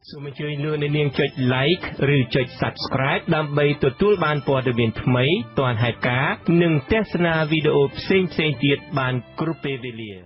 សូមអញ្ជើញលោកអ្នកនាងចុច like ឬចុច subscribe ដើម្បីទទួលបានព័ត៌មានថ្មីទាន់ហេតុការណ៍និងទស្សនាវីដេអូផ្សេងៗទៀតបានគ្រប់ពេលវេលា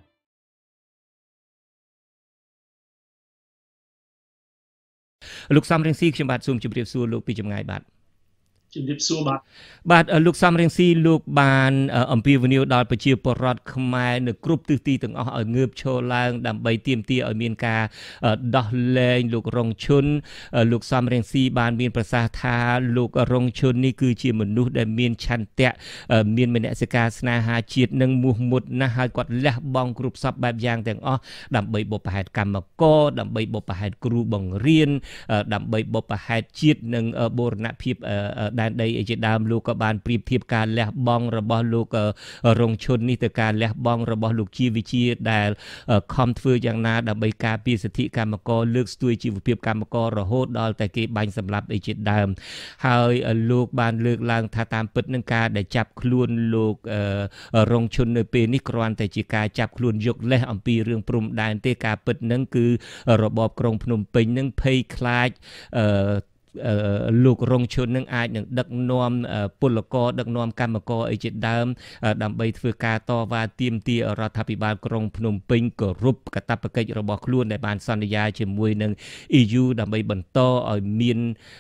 លោកសំរៀងស៊ីខ្ញុំបាទសូមជម្រាបសួរលោកពីចម្ងាយបាទជំរាបសួរបាទលោកសំរៀងស៊ីលោកបានអំពាវនាវដល់ប្រជាពលរដ្ឋខ្មែរនៅគ្រប់ទិសទីទាំងអស់ឲ្យងើបឈរឡើងដើម្បីទាមទារឲ្យមានការដោះលែងលោករងឈុនលោកសំរៀងស៊ីបានមានប្រសាសន៍ថាលោករងឈុននេះគឺជាមនុស្សដែលមានឆន្ទៈមានមនសិការស្នេហាជាតិនិងមោះមុតណាស់ហើយគាត់លះបង់គ្រប់សពបែបយ៉ាងទាំងអស់ដើម្បីបុព្វហេតុកម្មករដើម្បីបុព្វហេតុគ្រូបង្រៀនដើម្បីបុព្វហេតុជាតិនិងបូរណភាពដែនដីជាដើមលោកក៏បានប្រៀបធៀបការលះបង់របស់លោករងឈុននេះទៅការលះបង់របស់លោកជាវិជាដែលខំធ្វើយ៉ាងណាដើម្បីការពារសិទ្ធិកម្មករលើកស្ទួយជីវភាពកម្មកររហូតដល់តែគេបាញ់សម្លាប់ជាដើមហើយលោកបានលើកឡើងថាតាមពិតនឹងការដែលចាប់ខ្លួនលោករងឈុននៅពេលនេះគ្រាន់តែជាការចាប់ខ្លួនយកលេសអំពីរឿងព្រំដែនទេការពិតនឹងគឺរបបក្រុងភ្នំពេញនឹងភ័យខ្លាចលោករងឈុននឹងអាចនឹងដឹកនាំពលករដឹកនាំកម្មករអីជាដើមដើម្បីធ្វើការតវ៉ាទាមទាររដ្ឋាភិបាលក្រុងភ្នំពេញគោរពកាតព្វកិច្ចរបស់ខ្លួនដែលបានសន្យាជាមួយនឹង EU ដើម្បីបន្តឲ្យមាន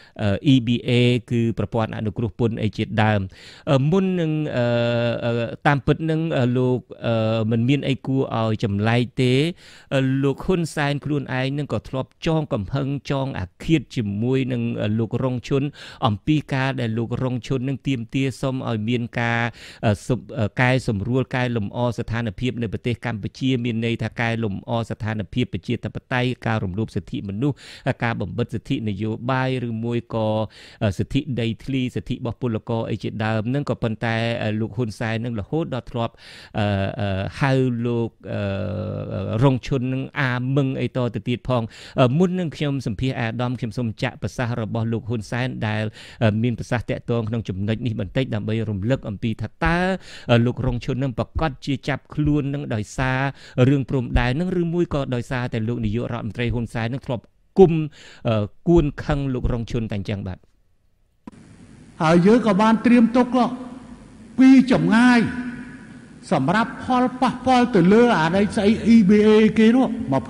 EBA គឺប្រព័ន្ធអនុគ្រោះពន្ធអីជាដើមមុននឹងតាមពិតនឹងលោកមិនមានអីគួរឲ្យចម្លែកទេលោកហ៊ុនសែនខ្លួនឯងនឹងក៏ធ្លាប់ចងកំហឹងចងអាឃាតជាមួយនឹងលោករងឈុនអំពីការដែលលោករងឈុននឹងទាមទារសុំឲ្យមានការកែសម្រួលកែលម្អស្ថានភាពនៅប្រទេសកម្ពុជាមានន័យថាកែលម្អស្ថានភាពប្រជាធិបតេយ្យការរំលោភសិទ្ធិមនុស្សការបំបិទសិទ្ធិនយោបាយឬមួយក៏សិទ្ធិដីធ្លីសិទ្ធិរបស់ពលករអីជាដើមនឹងក៏ប៉ុន្តែលោកហ៊ុនសែននឹងរហូតដល់ធ្លាប់ហៅលោករងឈុននឹងអាមឹងអីតទៅទៀតផងមុននឹងខ្ញុំសម្ភាសអាដាមខ្ញុំសូមចាក់ប្រសាសន៍របស់លោកហ៊ុនសែនដែលមានប្រសាសន៍តាក់ទងក្នុងចំណុចនេះបន្តិចដើម្បីរំលឹកអំពីថាតើលោករងឈុននឹងប្រកាសជាចាប់ខ្លួននឹងដោយសាររឿងព្រំដែននឹងឬមួយក៏ដោយសារតែលោកនាយករដ្ឋមន្ត្រីហ៊ុនសែននឹងធ្លាប់គុំគួនខឹងលោករងឈុនតែអញ្ចឹងបាទហើយយើងក៏បានត្រៀមទុកពីចម្ងាយសម្រាប់ផលប៉ះពាល់ទៅលើអាដីស្អី EBA គេនោះ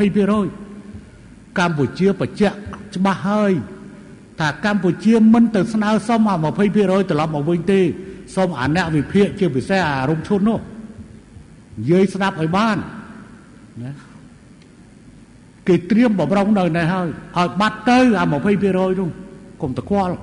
20% កម្ពុជាបញ្ជាក់ច្បាស់ហើយថាកម្ពុជាមិនទៅស្នើសុំអា 20% ត្រឡប់មកវិញទេសុំអាអ្នកវិភាគជាពិសេសអារំឈុននោះនិយាយស្ដាប់ឲ្យបានណាគេត្រៀមបំរុងនៅនេះហើយឲ្យបាត់ទៅអា 20% នោះកុំតខ្វល់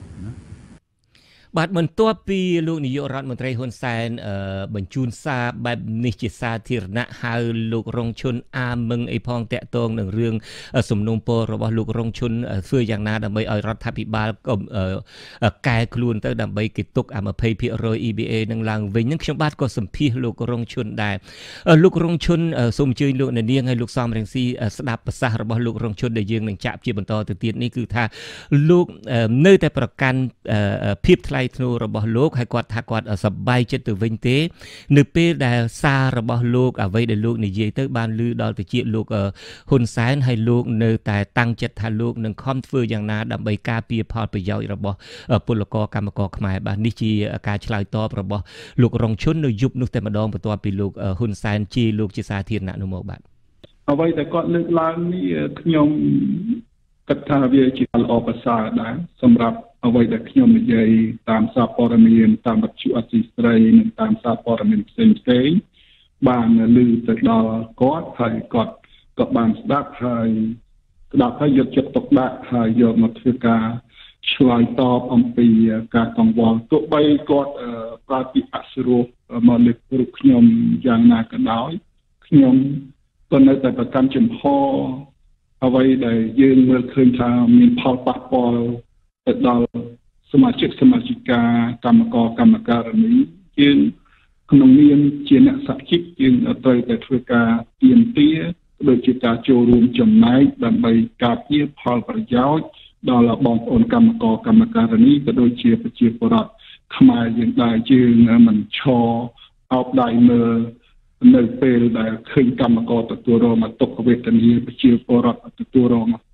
បាទបន្ទាប់ពីលោកនាយករដ្ឋមន្ត្រីហ៊ុនសែនបញ្ជូនសារបែបនេះជាសាធារណៈហៅលោករងឈុនអាមឹងអីផងតាក់ទងនឹងរឿងសំណុំពររបស់លោករងឈុនធ្វើយ៉ាងណាដើម្បីឲ្យរដ្ឋាភិបាលកែខ្លួនទៅដើម្បីគេទុកអា 20% EBA នឹងឡើងវិញនឹងខ្ញុំបាទក៏សម្ភាសលោករងឈុនដែរលោករងឈុនសូមអញ្ជើញលោកនាងហើយលោកសំរងស៊ីស្ដាប់ប្រសាសន៍របស់លោករងឈុនដែលយើងនឹងចាក់ជាបន្តទៅទៀតនេះគឺថាលោកនៅតែប្រកាន់ភាពថ្លៃថ្នូររបស់លោកហើយគាត់ថាគាត់សប្បាយចិត្តទៅវិញទេនៅពេលដែលសាររបស់លោកអ្វីដែលលោកនិយាយទៅបានឮដល់ទៅជាលោកហ៊ុនសែនហើយលោកនៅតែតាំងចិត្តថាលោកនឹងខំធ្វើយ៉ាងណាដើម្បីការពារផលប្រយោជន៍របស់ពលករកម្មករខ្មែរបាទនេះជាការឆ្លើយតបរបស់លោករងឈុននៅយប់នោះតែម្ដងបន្ទាប់ពីលោកហ៊ុនសែនជេរលោកជាសាធារណៈនោះមកបាទអ្វីដែលគាត់លើកឡើងនេះខ្ញុំគិតថាវាជាល្អប្រសើរដែរសម្រាប់អ្វីដែលខ្ញុំនិយាយតាមសារព័ត៌មានតាមវិទ្យុអសីស្រីនិងតាមសារព័ត៌មានផ្សេងៗបានឮទៅដល់គាត់ហើយគាត់ក៏បានស្ដាប់ហើយយកចិត្តទុកដាក់ហើយយកមកធ្វើការឆ្លើយតបអំពីការកង្វល់ទោះបីគាត់ប្រើពាក្យអសុរោះមកលើរូបខ្ញុំយ៉ាងណាក៏ដោយខ្ញុំក៏នៅតែប្រកាន់ជំហរអ្វីដែលយើងមើលឃើញថាមានផលប៉ះពាល់ទៅដល់សមាជិកាកម្មការិនីយើងក្នុងនាមជាអ្នកសហជីពយើងត្រូវតែធ្វើការទាមទារដូចជាការចូលរួមចំណែកដើម្បីការពារផលប្រយោជន៍ដល់បងប្អូនកម្មការិនីក៏ដូចជាប្រជាពលរដ្ឋខ្មែរយើងដែរយើងមិនឈរអោបដៃមើលនៅពេលដែលឃើញកម្មករទទួលរងទុក្ខវេទនាប្រជាពលរដ្ឋទទួលរង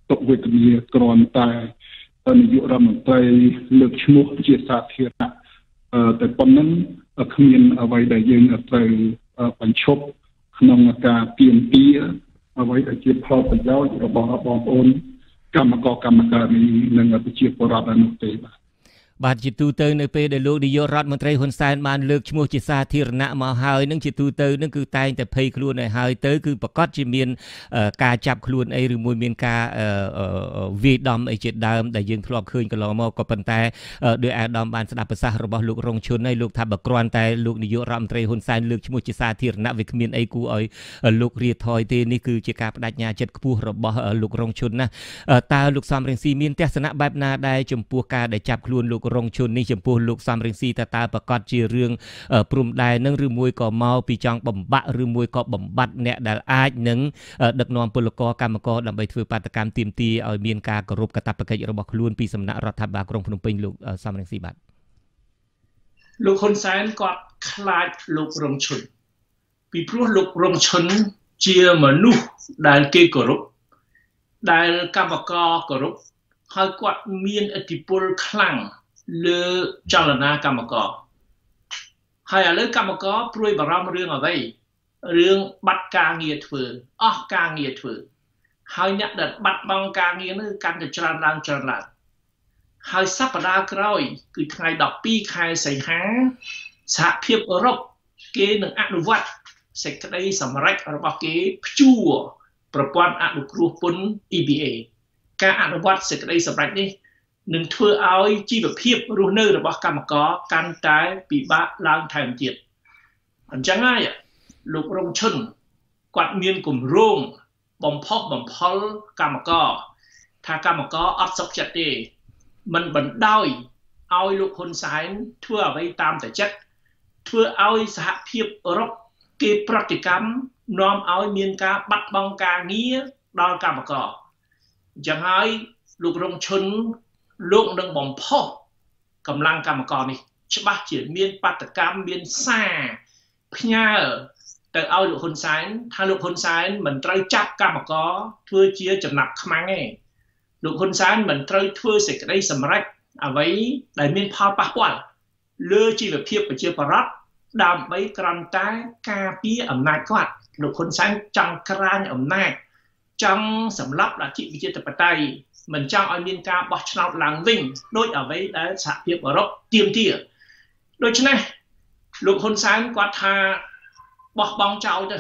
ទុកវេទនាគ្រាន់តែនាយករដ្ឋមន្ត្រីលើកឈ្មោះជាសាធារណៈតែប៉ុណ្ណឹងគ្មានអ្វីដែលយើងត្រូវបញ្ឈប់ក្នុងការទាមទារអ្វីដែលជាផលប្រយោជន៍របស់បងប្អូនកម្មករកម្មការីនិងប្រជាពលរដ្ឋនោះទេបាទជាទូទៅនៅពេលដែលលោកនាយករដ្ឋមន្ត្រីហ៊ុនសែនបានលើកឈ្មោះជាសាធារណៈមកហើយនឹងជាទូទៅនឹងគឺតែងតែភ័យខ្លួនឲ្យហើយទៅគឺប្រកាសជាមានការចាប់ខ្លួនអីឬមួយមានការវាយដំអីជាដើមដែលយើងធ្លាប់ឃើញកន្លងមកក៏ប៉ុន្តែដោយអាដាមបានស្ដាប់ប្រសាសន៍របស់លោករងឈុនហើយលោកថាបើគ្រាន់តែលោកនាយករដ្ឋមន្ត្រីហ៊ុនសែនលើកឈ្មោះជាសាធារណៈវាគ្មានអីគួរឲ្យលោករាថយទេនេះគឺជាការបដិញ្ញាចិត្តខ្ពស់របស់លោករងឈុនណាតើលោកសំរងស៊ីមានទស្សនៈបែបណាដែរចំពោះការដែលចាប់ខ្លួនលោករងឈុននេះចំពោះលោកសំរងស៊ីតើប្រកាសជារឿងព្រំដែននឹងឬមួយក៏មកពីចង់បំបាក់ឬមួយក៏បំបត្តិអ្នកដែលអាចនឹងដឹកនាំពលករកម្មករដើម្បីធ្វើបាតកម្មទាមទារឲ្យមានការគោរពកាតព្វកិច្ចរបស់ខ្លួនពីសំណាក់រដ្ឋាភិបាលក្រុងភ្នំពេញលោកសំរងស៊ីបាទលោកហ៊ុនសែនគាត់ខ្លាចលោករងឈុនពីព្រោះលោករងឈុនជាមនុស្សដែលគេគោរពដែលកម្មករគោរពហើយគាត់មានឥទ្ធិពលខ្លាំងលើចលនាកម្មករហើយឥឡូវកម្មករព្រួយបារម្ភរឿងអ្វីរឿងបាត់ការងារធ្វើអស់ការងារធ្វើហើយអ្នកដែលបាត់បង់ការងារនោះកាន់តែច្រើនឡើងហើយសប្តាហ៍ក្រោយគឺថ្ងៃ12ខែសីហាសហភាពអឺរ៉ុបគេនឹងអនុវត្តសេចក្តីសម្រេចរបស់គេព្យួរប្រព័ន្ធអនុគ្រោះពន្ធ EBA ការអនុវត្តសេចក្តីសម្រេចនេះនឹងធ្វើឲ្យជីវភាពរស់នៅរបស់កម្មករកាន់តែពិបាកឡើងថែមទៀតអញ្ចឹងហើយលោករងឈុនគាត់មានគម្រោងបំផុសបំផុលកម្មករថាកម្មករអត់សុខចិត្តទេមិនបណ្ដោយឲ្យលោកហ៊ុនសែនធ្វើអ្វីតាមតែចិត្តធ្វើឲ្យសហភាពអឺរ៉ុបគេប្រតិកម្មនាំឲ្យមានការបាត់បង់ការងារដល់កម្មករអញ្ចឹងហើយលោករងឈុនលោកនឹងបំផុសកម្លាំងកម្មករនេះច្បាស់ជាមានបាតកម្មមានសារផ្ញើទៅឲ្យលោកហ៊ុនសែនថាលោកហ៊ុនសែនមិនត្រូវចាប់កម្មករធ្វើជាចំណាប់ខ្មាំងទេលោកហ៊ុនសែនមិនត្រូវធ្វើសេចក្តីសម្រេចអ្វីដែលមានផលប៉ះពាល់លើជីវភាពប្រជាពលរដ្ឋដើម្បីគ្រាន់តែការពារអំណាចគាត់លោកហ៊ុនសែនចង់ក្រាញអំណាចចង់សម្លាប់លទ្ធិប្រជាធិបតេយ្យមិនចង់ឲ្យមានការបោះឆ្នោតឡើងវិញដោយអ្វីដែលសហភាពអឺរ៉ុបទាមទារដូច្នេះលោកហ៊ុនសែនគាត់ថាបោះបង់ចោលទៅ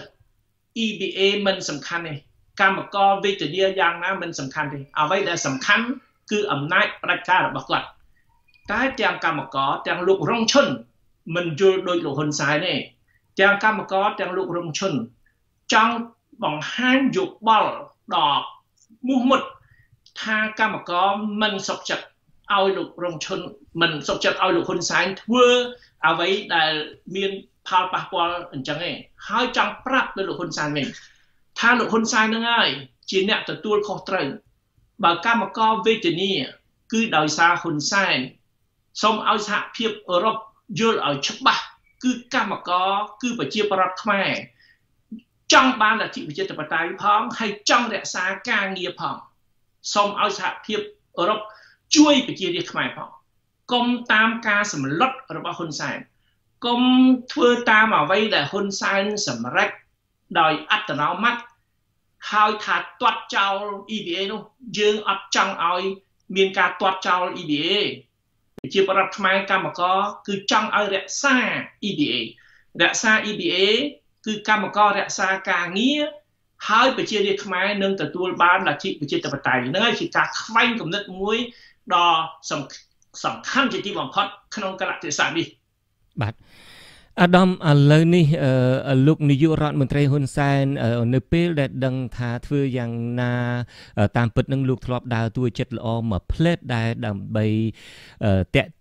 EBA មិនសំខាន់ទេកម្មករវេទនាយ៉ាងណាមិនសំខាន់ទេអ្វីដែលសំខាន់គឺអំណាចផ្ដាច់ការរបស់គាត់តែទាំងកម្មករទាំងលោករងឈុនមិនយល់ដោយលោកហ៊ុនសែនទេទាំងកម្មករទាំងលោករងឈុនចង់បង្ហាញយោបល់ដល់មោះមុតថាកម្មករមិនសុខចិត្តឲ្យលោករងឈុនមិនសុខចិត្តឲ្យលោកហ៊ុនសែនធ្វើអ្វីដែលមានផលប៉ះពាល់អញ្ចឹងឯងហើយចង់ប្រាប់ទៅលោកហ៊ុនសែនវិញថាលោកហ៊ុនសែននឹងហើយជាអ្នកទទួលខុសត្រូវបើកម្មករវេទនាគឺដោយសារហ៊ុនសែនសូមឲ្យសហភាពអឺរ៉ុបយល់ឲ្យច្បាស់គឺកម្មករគឺប្រជាពលរដ្ឋខ្មែរចង់បានលទ្ធិប្រជាធិបតេយ្យផងហើយចង់រក្សាការងារផងសូមឲ្យសហភាពអឺរ៉ុបជួយប្រជារាស្ត្រខ្មែរផងកុំតាមការសម្លុតរបស់ហ៊ុនសែនកុំធ្វើតាមអ្វីដែលហ៊ុនសែនសម្រេចដោយអត្តនោម័តហើយថាទាត់ចោល EBA នោះយើងអត់ចង់ឲ្យមានការទាត់ចោល EBA ប្រជាពលរដ្ឋខ្មែរកម្មករគឺចង់ឲ្យរក្សា EBA រក្សា EBA គឺកម្មកររក្សាការងារហើយប្រជារាស្ត្រខ្មែរនឹងទទួលបានលទ្ធិប្រជាធិបតេយ្យហ្នឹងហើយជាការខ្វែងគំនិតមួយដ៏សំខាន់ជាទីបំផុតក្នុងកលៈទេសៈនេះបាទអាដាមឥឡូវនេះលោកនាយករដ្ឋមន្ត្រីហ៊ុនសែននៅពេលដែលដឹងថាធ្វើយ៉ាងណាតាមពិតនឹងលោកធ្លាប់ដើរតួចិត្តល្អមួយផ្លេតដែរដើម្បីតាក់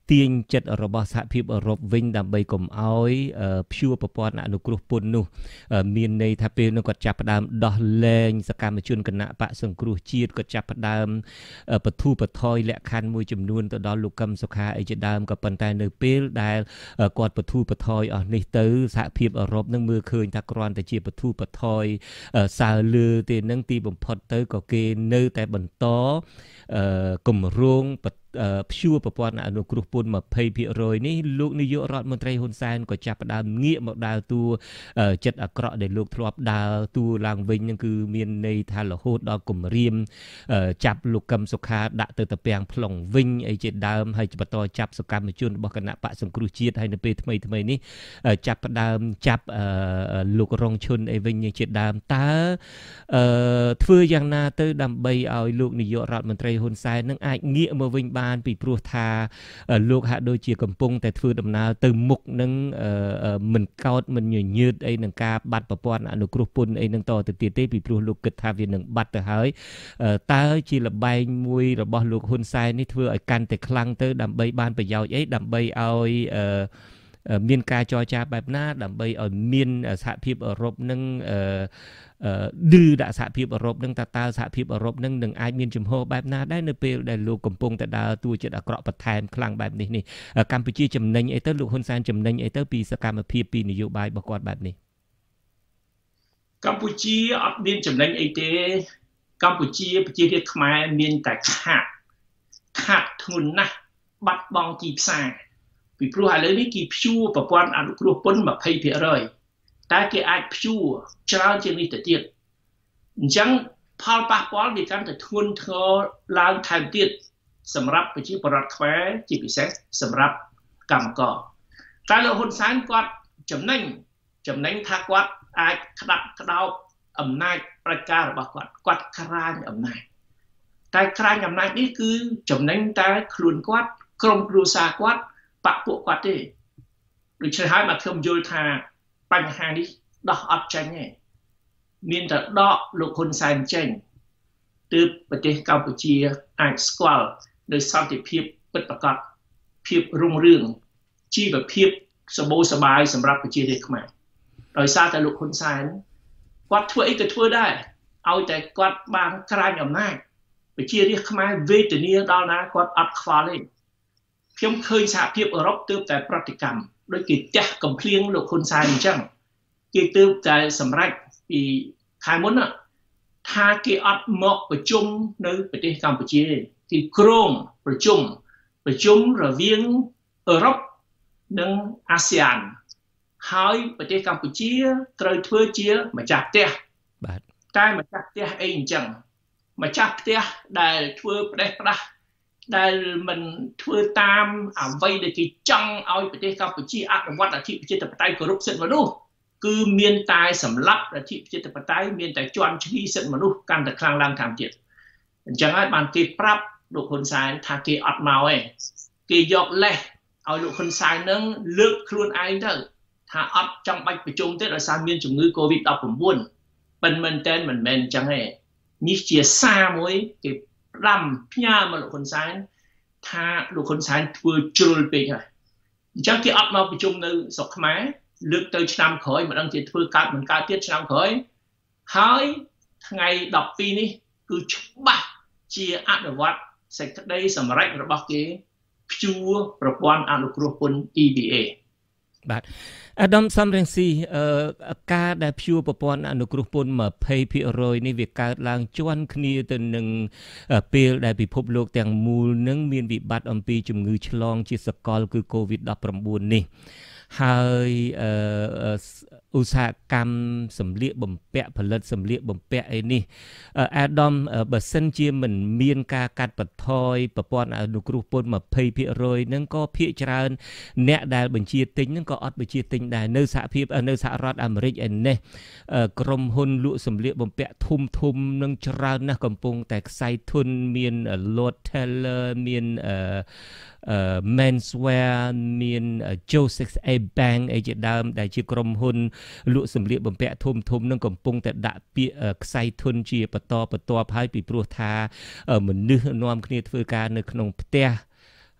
ទាញចិត្តរបស់សហភាពអឺរ៉ុបវិញដើម្បីកុំឲ្យព្យួរប្រព័ន្ធអនុគ្រោះពន្ធនោះមានន័យថាពេលនោះគាត់ចាប់ផ្ដើមដោះលែងសកម្មជនគណៈបកសង្គ្រោះជាតិគាត់ចាប់ផ្ដើមបទូបថយលក្ខខណ្ឌមួយចំនួនទៅដល់លោកកឹមសុខាអីជាដើមក៏ប៉ុន្តែនៅពេលដែលគាត់បទូបថយអស់នេះទៅសហភាពអឺរ៉ុបនឹងមើលឃើញថាគ្រាន់តែជាបទូបថយសើលើទេនឹងទីបំផុតទៅក៏គេនៅតែបន្តគម្រោងព្យួរប្រព័ន្ធអនុគ្រោះពន្ធ 20% នេះលោកនាយករដ្ឋមន្ត្រីហ៊ុនសែនក៏ចាប់ផ្ដើមងាកមកដើរតួចិត្តអាក្រក់ដែលលោកធ្លាប់ដើរតួឡើងវិញនឹងគឺមានន័យថារហូតដល់គម្រាមចាប់លោកកឹមសុខាដាក់ទៅតាពាំង ប្លុងវិញអីជាដើមហើយបន្តចាប់សកម្មជនរបស់គណៈបកសង្គ្រោះជាតិហើយនៅពេលថ្មីនេះចាប់ផ្ដើមចាប់លោករងឈុនអីវិញជាដើមតើធ្វើយ៉ាងណាទៅដើម្បីឲ្យលោកនាយករដ្ឋមន្ត្រីហ៊ុនសែននឹងអាចងាកមកវិញបានពីព្រោះថាលោកហាក់ដូចជាកំពុងតែធ្វើដំណើរទៅមុខនឹងមិនកោតមិនញញើតអីនឹងការបាត់ប្រព័ន្ធអនុគ្រោះពន្ធអីនឹងតទៅទៀតទេពីព្រោះលោកគិតថាវានឹងបាត់ទៅហើយតើជាលបែងមួយរបស់លោកហ៊ុនសែននេះធ្វើឲ្យកាន់តែខ្លាំងទៅដើម្បីបានប្រយោជន៍អីដើម្បីឲ្យមានការចរចាបែបណាដើម្បីឲ្យមានសហភាពអឺរ៉ុបនឹងឌឺដាក់សហភាពអឺរ៉ុបនឹងតើសហភាពអឺរ៉ុបនឹងនឹងអាចមានជំហរបែបណាដែរនៅពេលដែលលោកកំពុងតែដើរតួចិត្តអាក្រក់បន្ថែមខ្លាំងបែបនេះកម្ពុជាចំណេញអីទៅលោកហ៊ុនសែនចំណេញអីទៅពីសកម្មភាពពីនយោបាយរបស់គាត់បែបនេះកម្ពុជាអត់មានចំណេញអីទេកម្ពុជាប្រជារាស្ត្រខ្មែរមានតែខាត់ធ្ងន់ណាស់បាត់បង់ទីផ្សារពីព្រោះឥឡូវនេះគេព្យួរប្រព័ន្ធអនុគ្រោះពន្ធ 20% តែគេអាចព្យួរច្រើនជាងនេះទៅទៀតអញ្ចឹងផលប៉ះពាល់វាកាន់តែធ្ងន់ធ្ងរឡើងថែមទៀតសម្រាប់ប្រជាពលរដ្ឋខ្មែរជាពិសេសសម្រាប់កម្មករតែលោកហ៊ុនសែនគាត់ចំណេញថាគាត់អាចក្តាប់ក្តោបអំណាចប្រជាការរបស់គាត់ក្រាញអំណាចតែក្រាញអំណាចនេះគឺចំណេញតែខ្លួនគាត់ក្រុមគ្រួសារគាត់បកពួកគាត់ទេដូច្នេះហើយមកខ្ញុំយល់ថាបញ្ហានេះដោះអត់ចេញទេមានតែដកលោកហ៊ុនសែនចេញទើបប្រទេសកម្ពុជាអាចស្គាល់ដោយសន្តិភាពពិតប្រាកដភាពរុងរឿងជីវភាពសម្បូរសប្បាយសម្រាប់ប្រជារាស្ត្រខ្មែរដោយសារតែលោកហ៊ុនសែនគាត់ធ្វើអីក៏ធ្វើដែរឲ្យតែគាត់បានក្រាញអំណាចប្រជារាស្ត្រខ្មែរវេទនាដល់ណាគាត់អត់ខ្វល់ទេខ្ញុំឃើញសហភាពអឺរ៉ុបទើបតែប្រតិកម្មដូចគេទះកំភ្លៀងលោកហ៊ុនសែនអញ្ចឹងគេទើបតែសម្រេចពីខែមុនថាគេអត់មកប្រជុំនៅប្រទេសកម្ពុជាគេក្រុងប្រជុំរវាងអឺរ៉ុបនិងអាស៊ានហើយប្រទេសកម្ពុជាត្រូវធ្វើជាម្ចាស់ផ្ទះបាទតែម្ចាស់ផ្ទះអីអញ្ចឹងម្ចាស់ផ្ទះដែលធ្វើផ្ដេសផ្ដាស់ដែលមិនធ្វើតាមអ្វីដែលគេចង់ឲ្យប្រទេសកម្ពុជាអនុវត្តអធិបតេយ្យបតេយ្យគោរពសិទ្ធិមនុស្សគឺមានតែសម្លាប់អធិបតេយ្យបតេយ្យមានតែជន់ឈ្លីសិទ្ធិមនុស្សកាន់តែខ្លាំងឡើងថែមទៀតអញ្ចឹងហើយបានគេប្រាប់លោកហ៊ុនសែនថាគេអត់មកទេគេយកលេសឲ្យលោកហ៊ុនសែននឹងលើកខ្លួនឯងទៅថាអត់ចង់បាច់ប្រជុំទេដោយសារមានជំងឺ COVID-19 ប៉ុន្តែមិនមែនអញ្ចឹងទេនេះជាសារមួយគេផ្ដាំផ្ញើមកលោកហ៊ុនសែនថាលោកហ៊ុនសែនធ្វើជ្រុលពេកហើយអញ្ចឹងគេអត់មកប្រជុំនៅស្រុកខ្មែរលើកទៅឆ្នាំក្រោយមិនដឹងជាធ្វើកើតមិនកើតទៀតឆ្នាំក្រោយហើយថ្ងៃ12នេះគឺច្បាស់ជាអនុវត្តសេចក្តីសម្រេចរបស់គេព្យួរប្រព័ន្ធអនុគ្រោះពន្ធ EBA បាទអាដាមសំរងស៊ីការដែលព្យួរប្រព័ន្ធអនុគ្រោះពន្ធ 20% នេះវាកើតឡើងជាន់គ្នាទៅនឹងពេលដែលពិភពលោកទាំងមូលនឹងមានវិបត្តិអំពីជំងឺឆ្លងជាសកលគឺ COVID-19 នេះហើយឧស្សាហកម្មសម្លៀកបំពាក់ផលិតសម្លៀកបំពាក់អីនេះអាដាមបើសិនជាមិនមានការកាត់បន្ថយប្រព័ន្ធអនុគ្រោះពន្ធ 20% ហ្នឹងក៏ភាគច្រើនអ្នកដែលបញ្ជាទិញហ្នឹងក៏អត់បញ្ជាទិញដែរនៅសហរដ្ឋអាមេរិកឯនេះក្រុមហ៊ុនលក់សម្លៀកបំពាក់ធំនឹងច្រើនណាស់កំពុងតែខ្សែធនមាន Lord Taylor មាន Menswear មាន Joseph A Bank អីជាដើមដែលជាក្រុមហ៊ុនលក់សម្លៀកបំពាក់ធំនឹងកំពុងតែដាក់ពាក្យខ្សែធនជាបន្តហើយពីព្រោះថាមនុស្សនាំគ្នាធ្វើការនៅក្នុងផ្ទះ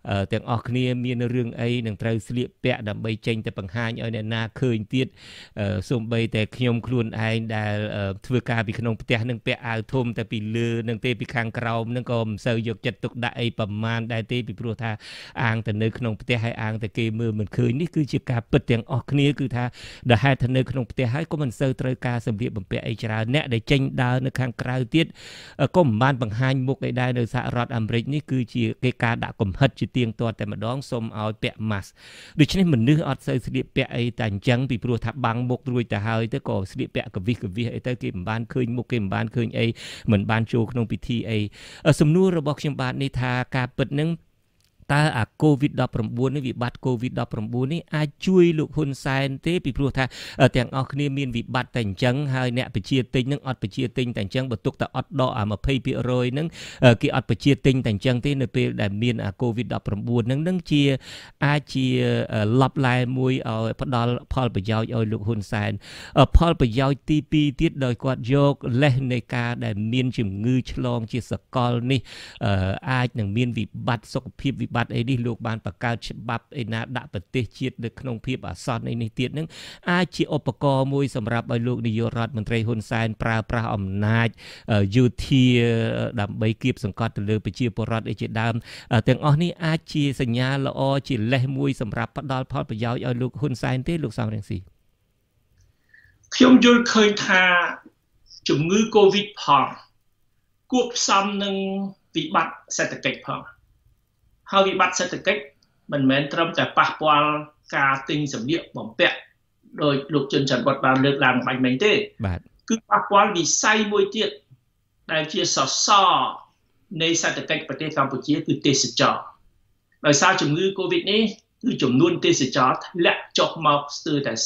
ទាំងអស់គ្នាមានរឿងអីនឹងត្រូវស្លៀកពាក់ដើម្បីចេញទៅបង្ហាញឲ្យអ្នកណាឃើញទៀតសូម្បីតែខ្ញុំខ្លួនឯងដែលធ្វើការពីក្នុងផ្ទះនឹងពាក់អាវធំតែពីលើនឹងទេពីខាងក្រោមនឹងក៏មិនសូវយកចិត្តទុកដាក់អីប្រមាណដែរទេពីព្រោះថាអាងតែនៅក្នុងផ្ទះហើយអាងតែគេមើលមិនឃើញនេះគឺជាការពិតទាំងអស់គ្នាគឺថាដែលហេតុថានៅក្នុងផ្ទះហើយក៏មិនសូវត្រូវការសម្លៀកបំពាក់អីច្រើនអ្នកដែលចេញដើរនៅខាងក្រៅទៀតក៏មិនបានបង្ហាញមុខអីដែរនៅសហរដ្ឋអាមេរិកនេះគឺជាគេការដាក់កំហិតជាទៀងទាត់តែម្ដងសូមឲ្យពាក់ម៉ាស់ដូច្នេះមនុស្សអត់សូវស្លៀកពាក់អីតែអញ្ចឹងពីព្រោះថាបាំងមុខរួចទៅហើយទៅក៏ស្លៀកពាក់កវិសកវិសអីទៅគេមិនបានឃើញមុខគេមិនបានឃើញអីមិនបានចូលក្នុងពិធីអីសំណួររបស់ខ្ញុំបាទនេះថាការពិតនឹងតើអា COVID-19 នេះវិបត្តិ COVID-19 នេះអាចជួយលោកហ៊ុនសែនទេពីព្រោះថាទាំងអស់គ្នាមានវិបត្តិតែអញ្ចឹងហើយអ្នកប្រជាទិញនឹងអត់ប្រជាទិញតែអញ្ចឹងបើទុកតែអត់ដកអា 20% ហ្នឹងគេអត់ប្រជាទិញតែអញ្ចឹងទេនៅពេលដែលមានអា COVID-19 ហ្នឹងជាអាចជាឡប់ឡែមួយឲ្យផ្ដល់ផលប្រយោជន៍ឲ្យលោកហ៊ុនសែនផលប្រយោជន៍ទី2ទៀតដោយគាត់យកលេសនៃការដែលមានជំងឺឆ្លងជាសកលនេះអាចនឹងមានវិបត្តិសុខភាពវិបត្តិអីនេះលោកបានបង្កើតច្បាប់ឯណាដាក់ប្រទេសជាតិនៅក្នុងភាពអាសន្ននេះទៀតនឹងអាចជាឧបករណ៍មួយសម្រាប់ឲ្យលោកនាយករដ្ឋមន្ត្រីហ៊ុនសែនប្រើប្រាស់អំណាចយោធាដើម្បីគៀបសង្កត់ទៅលើប្រជាពលរដ្ឋអីជាដើមទាំងអស់នេះអាចជាសញ្ញាល្អជាលេសមួយសម្រាប់ផ្ដល់ផលប្រយោជន៍ឲ្យលោកហ៊ុនសែនទេលោកសំរងស៊ីខ្ញុំយល់ឃើញថាជំងឺ COVID ផងគួបផ្សំនឹងវិបត្តិសេដ្ឋកិច្ចផងហើយវិបត្តិសេដ្ឋកិច្ចមិនមែនត្រឹមតែប៉ះពាល់ការទិញសម្លៀកបំពាក់ដោយលោកជុនច័ន្ទវត្តបានលើកឡើងបាញ់មិញទេបាទគឺប៉ះពាល់វិស័យមួយទៀតដែលជាសសរនៃសេដ្ឋកិច្ចប្រទេសកម្ពុជាគឺទេសចរណ៍ដោយសារជំងឺ COVID នេះគឺចំនួនទេសចរណ៍ធ្លាក់ចុះមកស្ទើរតែ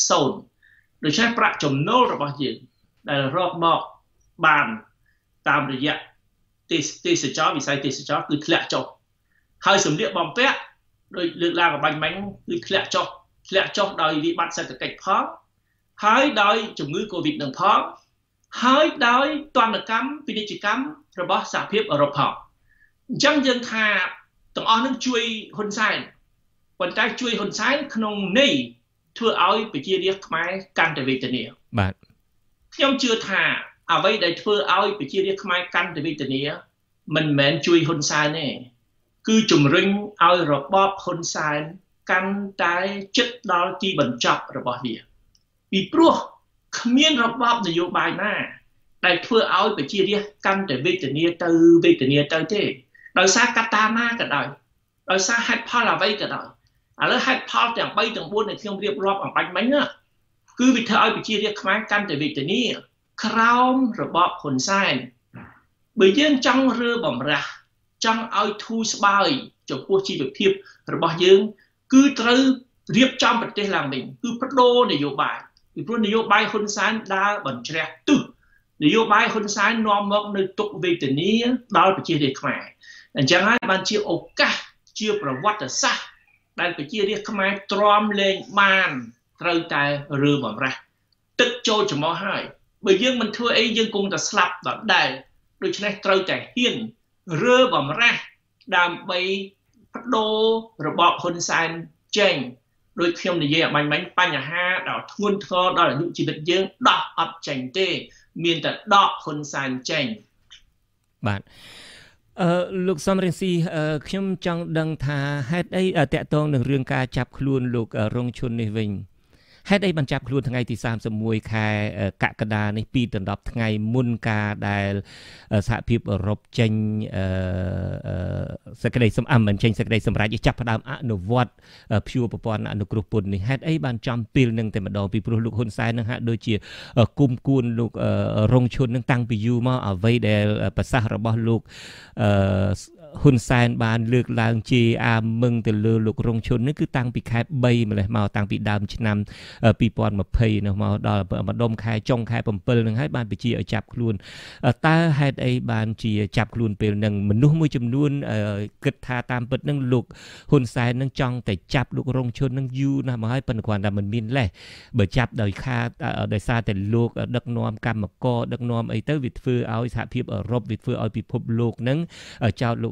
0ដូច្នេះប្រាក់ចំណូលរបស់យើងដែលរកមកបានតាមរយៈទេសចរណ៍វិស័យទេសចរណ៍គឺធ្លាក់ចុះហើយសម្លៀកបំពាក់ដោយលើកឡើងបាញ់មិញគឺធ្លាក់ចុះដោយវិបត្តិសេដ្ឋកិច្ចផងហើយដោយជំងឺ COVID នឹងផងហើយដោយទណ្ឌកម្មពាណិជ្ជកម្មរបស់សហភាពអឺរ៉ុបផងអញ្ចឹងយើងថាទាំងអស់នឹងជួយហ៊ុនសែនប៉ុន្តែជួយហ៊ុនសែនក្នុងន័យធ្វើឲ្យប្រជារាស្ត្រខ្មែរកាន់តែវេទនាបាទខ្ញុំជឿថាអ្វីដែលធ្វើឲ្យប្រជារាស្ត្រខ្មែរកាន់តែវេទនាមិនមែនជួយហ៊ុនសែនទេគឺជំរុញឲ្យរបបហ៊ុនសែនកាន់តែជិតដល់ទីបញ្ចប់របស់វាពីព្រោះគ្មានរបបនយោបាយណាដែលធ្វើឲ្យប្រជារាស្ត្រកាន់តែវេទនាទៅទេដោយសារកត្តាណាក៏ដោយដោយសារហេតុផលអ្វីក៏ដោយឥឡូវហេតុផលទាំង3ទាំង4ដែលខ្ញុំរៀបរាប់អំបញ្ញមិញណាគឺវាធ្វើឲ្យប្រជារាស្ត្រខ្មែរកាន់តែវេទនាក្រោមរបបហ៊ុនសែនបើយើងចង់រើបំរាស់ចង់ឲ្យធូរស្បើយចំពោះជីវភាពរបស់យើងគឺត្រូវរៀបចំប្រទេសឡើងវិញគឺបដូរនយោបាយពីព្រោះនយោបាយហ៊ុនសែនដើរបញ្ច្រាស់ទិសនយោបាយហ៊ុនសែននាំមកនៅទុក្ខវេទនាដល់ប្រជារាស្ត្រខ្មែរអញ្ចឹងហើយបានជាឱកាសជាប្រវត្តិសាស្ត្រដែលប្រជារាស្ត្រខ្មែរទ្រាំលែងបានត្រូវតែរើបំរាស់ទឹកចូលច្រមុះហើយបើយើងមិនធ្វើអីយើងគង់តែស្លាប់ដដែលដូច្នេះត្រូវតែហ៊ានរើបំរាស់ដើម្បីបដូររបបហ៊ុនសែនចេញដោយខ្ញុំនិយាយបាញ់មិញបញ្ហាដល់ធ្ងន់ធ្ងរដល់អាយុជីវិតយើងដោះអត់ចេញទេមានតែដកហ៊ុនសែនចេញបាទលោកសំរងស៊ីខ្ញុំចង់ដឹងថាហេតុអីតកតងនឹងរឿងការចាប់ខ្លួនលោករងឈុននេះវិញហេតុអីបានចាប់ខ្លួនថ្ងៃទី31ខែកក្កដានេះ2ដល់10ថ្ងៃមុនការដែលសហភាពអឺរ៉ុបចេញសេចក្តីសម្មិនចេញសេចក្តីសម្រេចចាប់ផ្ដើមអនុវត្តព្យួរប្រព័ន្ធអនុគ្រោះពន្ធនេះហេតុអីបានចំពេលនឹងតែម្ដងពីព្រោះលោកហ៊ុនសែននឹងហាក់ដូចជាគុំគួនលោករងឈុននឹងតាំងពីយូរមកអ្វីដែលប្រសាសន៍របស់លោកហ៊ុនសែនបានលើកឡើងជាអាមឹងទៅលើលោករងឈុននេះគឺតាំងពីខែ3ម្លេះមកតាំងពីដើមឆ្នាំ2020នោះមកដល់ម្ដុំខែចុងខែ7នឹងហើយបានបញ្ជាឲ្យចាប់ខ្លួនតើហេតុអីបានជាចាប់ខ្លួនពេលនឹងមនុស្សមួយចំនួនគិតថាតាមពិតនឹងលោកហ៊ុនសែននឹងចង់តែចាប់លោករងឈុននឹងយូរណាស់មកហើយប៉ុន្តែគ្រាន់តែមិនមានលេសបើចាប់ដោយសារតែលោកដឹកនាំកម្មករដឹកនាំអីទៅវាធ្វើឲ្យសហភាពអឺរ៉ុបវាធ្វើឲ្យពិភពលោកនឹងចោទលោក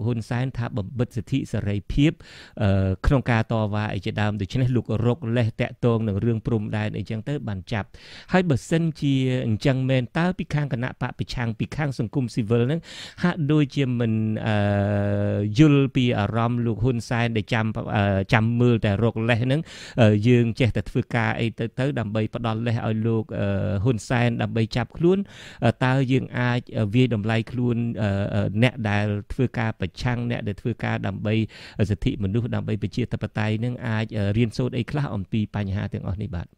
ហ៊ុនសែនថាបំបិទសិទ្ធិសេរីភាពក្នុងការតវ៉ាអីជាដើមដូច្នេះលោករកលេសតាក់ទងនឹងរឿងព្រំដែនអីចឹងទៅបានចាប់ហើយបើសិនជាអញ្ចឹងមែនតើពីខាងគណៈបកប្រឆាំងពីខាងសង្គមស៊ីវិលហ្នឹងហាក់ដូចជាមិនយល់ពីអារម្មណ៍លោកហ៊ុនសែនដែលចាំមើលតែរកលេសហ្នឹងយើងចេះតែធ្វើការអីទៅដើម្បីផ្ដល់លេសឲ្យលោកហ៊ុនសែនដើម្បីចាប់ខ្លួនតើយើងអាចវាយតម្លៃខ្លួនអ្នកដែលធ្វើការប្រឆាំងអ្នកដែលធ្វើការដើម្បីសិទ្ធិមនុស្សដើម្បីប្រជាធិបតេយ្យនឹងអាចរៀនសូត្រអីខ្លះអំពីបញ្ហាទាំងអស់នេះបាទ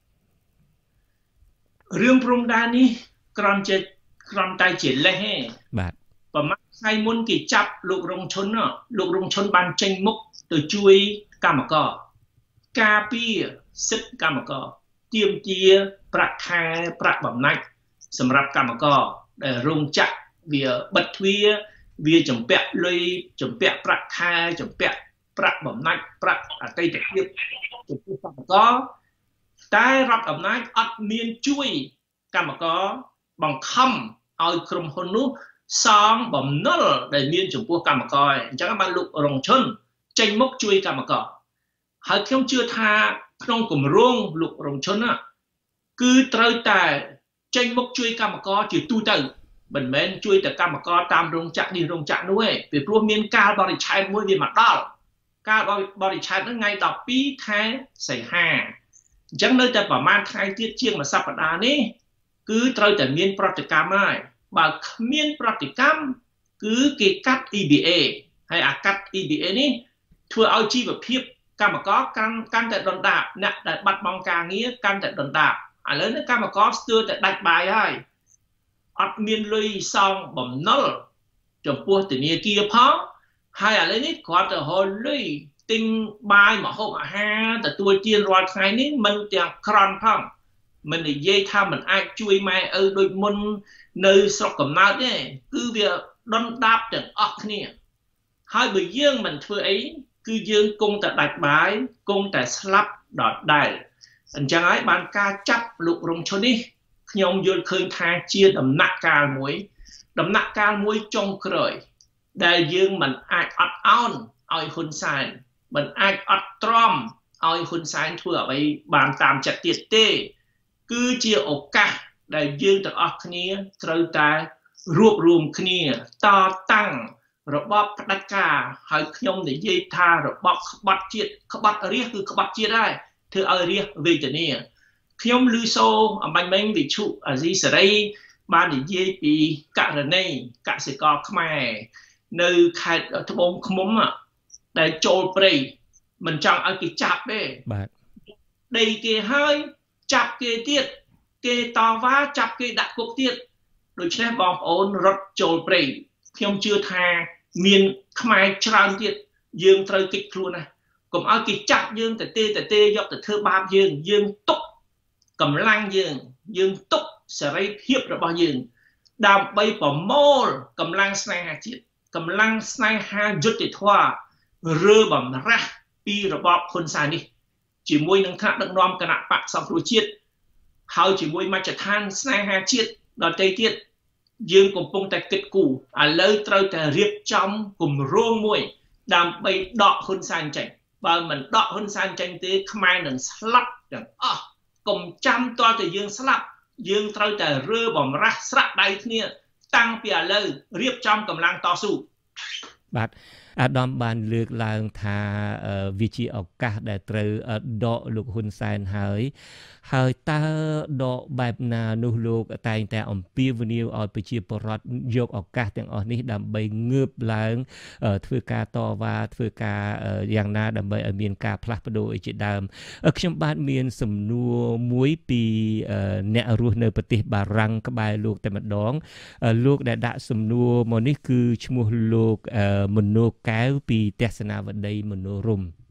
រឿងព្រំដែននេះក្រំតែជាលេសទេបាទប្រហែលថ្ងៃមុនគេចាប់លោករងឈុនបានចេញមុខទៅជួយកម្មករការពារសិទ្ធិកម្មករទាមទារប្រាក់ខែប្រាក់បំណាច់សម្រាប់កម្មករដែលរោងចក្រវាបិទទ្វារវាចំពាក់លុយចំពាក់ប្រាក់ខែចំពាក់ប្រាក់បំណាច់ប្រាក់អតីតភាពចំពោះកម្មករតែរដ្ឋអំណាចអត់មានជួយកម្មករបង្ខំឲ្យក្រុមហ៊ុននោះសងបំណុលដែលមានចំពោះកម្មករអញ្ចឹងបានលោករងឈុនចេញមុខជួយកម្មករហើយខ្ញុំជឿថាក្នុងគម្រោងលោករងឈុនគឺត្រូវតែចេញមុខជួយកម្មករជាទូទៅមិនមែនជួយតែកម្មករតាមរោងចក្រនេះរោងចក្រនោះទេពីព្រោះមានការបរិច្ឆេទមួយវាមកដល់ការបរិច្ឆេទហ្នឹងថ្ងៃ12ខែសីហាអញ្ចឹងនៅតែប្រហែលថ្ងៃទៀតជាងមួយសប្តាហ៍នេះគឺត្រូវតែមានប្រតិកម្មហើយបើគ្មានប្រតិកម្មគឺគេកាត់ EBA ហើយអាកាត់ EBA នេះធ្វើឲ្យជីវភាពកម្មករកាន់តែដុនដាបអ្នកដែលបាត់បង់ការងារកាន់តែដុនដាបឥឡូវនេះកម្មករស្ទើរតែដាច់បាយហើយអត់មានលុយសងបំណុលចំពោះធនាគារផងហើយឥឡូវនេះគាត់ទៅហៅលុយទិញបាយម្ហូបអាហារទទួលទានរាល់ថ្ងៃនេះមិនទាំងក្រន់ផងមិននិយាយថាមិនអាចជួយម៉ែឪដូចមុននៅស្រុកកំណើតទេគឺវាដុនដាបទាំងអស់គ្នាហើយបើយើងមិនធ្វើអីគឺយើងគង់តែដាច់បាយគង់តែស្លាប់ដដែលអញ្ចឹងហើយបានការចាប់លោករងឈុននេះខ្ញុំយល់ឃើញថាជាដំណាក់កាលមួយចុងក្រោយដែលយើងមិនអាចអត់ឱនឲ្យហ៊ុនសែនមិនអាចអត់ទ្រាំឲ្យហ៊ុនសែនធ្វើអ្វីបានតាមចិត្តទៀតទេគឺជាឱកាសដែលយើងទាំងអស់គ្នាត្រូវតែរួបរวมគ្នាតតាំងរបបផ្ដាច់ការហើយខ្ញុំនិយាយថារបបក្បត់ជាតិក្បត់រាជគឺក្បត់ជាតិហើយធ្វើឲ្យរាជវេទនាខ្ញុំឮសូរអំបញ្ញមិញវិទ្យុអាស៊ីសេរីបាននិយាយពីករណីកសិករខ្មែរនៅខេត្តត្បូងឃ្មុំដែលចូលព្រៃមិនចង់ឲ្យគេចាប់ទេបាទដីគេហើយចាប់គេទៀតគេតវ៉ាចាប់គេដាក់គុកទៀតដូច្នេះបងប្អូនរត់ចូលព្រៃខ្ញុំជឿថាមានខ្មែរច្រើនទៀតយើងត្រូវគិតខ្លួនណាកុំឲ្យគេចាប់យើងទៅទេយកទៅធ្វើបាបយើងទុកកម្លាំងយើងទុកសេរីភាពរបស់យើងដើម្បីប្រមូលកម្លាំងស្នេហាជាតិកម្លាំងស្នេហាយុត្តិធម៌រើបំរាស់ពីរបបហ៊ុនសែននេះជាមួយនឹងថ្នាក់ដឹកនាំគណៈបកសង្គ្រោះជាតិហើយជាមួយមជ្ឈដ្ឋានស្នេហាជាតិដទៃទៀតយើងកំពុងតែគិតគូរឥឡូវត្រូវតែរៀបចំគម្រោងមួយដើម្បីដកហ៊ុនសែនចេញបើមិនដកហ៊ុនសែនចេញទេខ្មែរនឹងស្លាប់ទាំងអស់កុំចាំតតែយើងស្លាប់យើងត្រូវតែរើបំរាស់ស្រាក់ដៃគ្នាតាំងពីឥឡូវរៀបចំកម្លាំងតស៊ូបាទអាដាមបានលើកឡើងថាវាជាឱកាសដែលត្រូវដកលោកហ៊ុនសែនហើយតើដកបែបណានោះលោកតែងតែអំពាវនាវឲ្យប្រជាពលរដ្ឋយកឱកាសទាំងអស់នេះដើម្បីងើបឡើងធ្វើការតវ៉ាធ្វើការយ៉ាងណាដើម្បីឲ្យមានការផ្លាស់ប្ដូរអីជាដើមខ្ញុំបាទមានសំណួរមួយពីអ្នករស់នៅប្រទេសបារាំងក្បែរលោកតែម្ដងលោកដែលដាក់សំណួរមកនេះគឺឈ្មោះលោកមនោកែវពីទស្សនាវដ្តីមនោរម្យ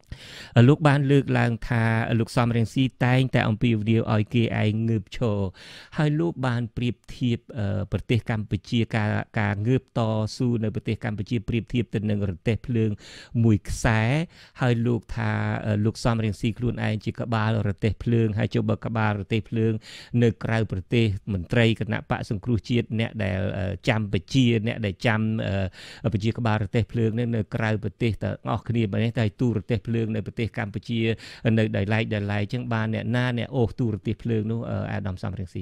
លោកបានលើកឡើងថាលោកសំរងស៊ីតែងតែអំពាវនាវឲ្យគេឯងងើបឈរហើយលោកបានប្រៀបធៀបប្រទេសកម្ពុជាការងើបតស៊ូនៅប្រទេសកម្ពុជាប្រៀបធៀបទៅនឹងរទេះភ្លើងមួយខ្សែហើយលោកថាលោកសំរងស៊ីខ្លួនឯងជាក្បាលរទេះភ្លើងហើយចុះបើក្បាលរទេះភ្លើងនៅក្រៅប្រទេសមន្ត្រីគណៈបកសង្គ្រោះជាតិអ្នកដែលចាំប្រជាអ្នកដែលចាំប្រជាក្បាលរទេះភ្លើងនៅក្រៅប្រទេសទាំងអស់គ្នាបែបនេះតែទូរទេសភ្លើងនៅប្រទេសកម្ពុជានៅដោយឡែកអញ្ចឹងបានអ្នកណាអ្នកអូសទូរទស្សន៍ភ្លើងនោះអាដាមសំរងស៊ី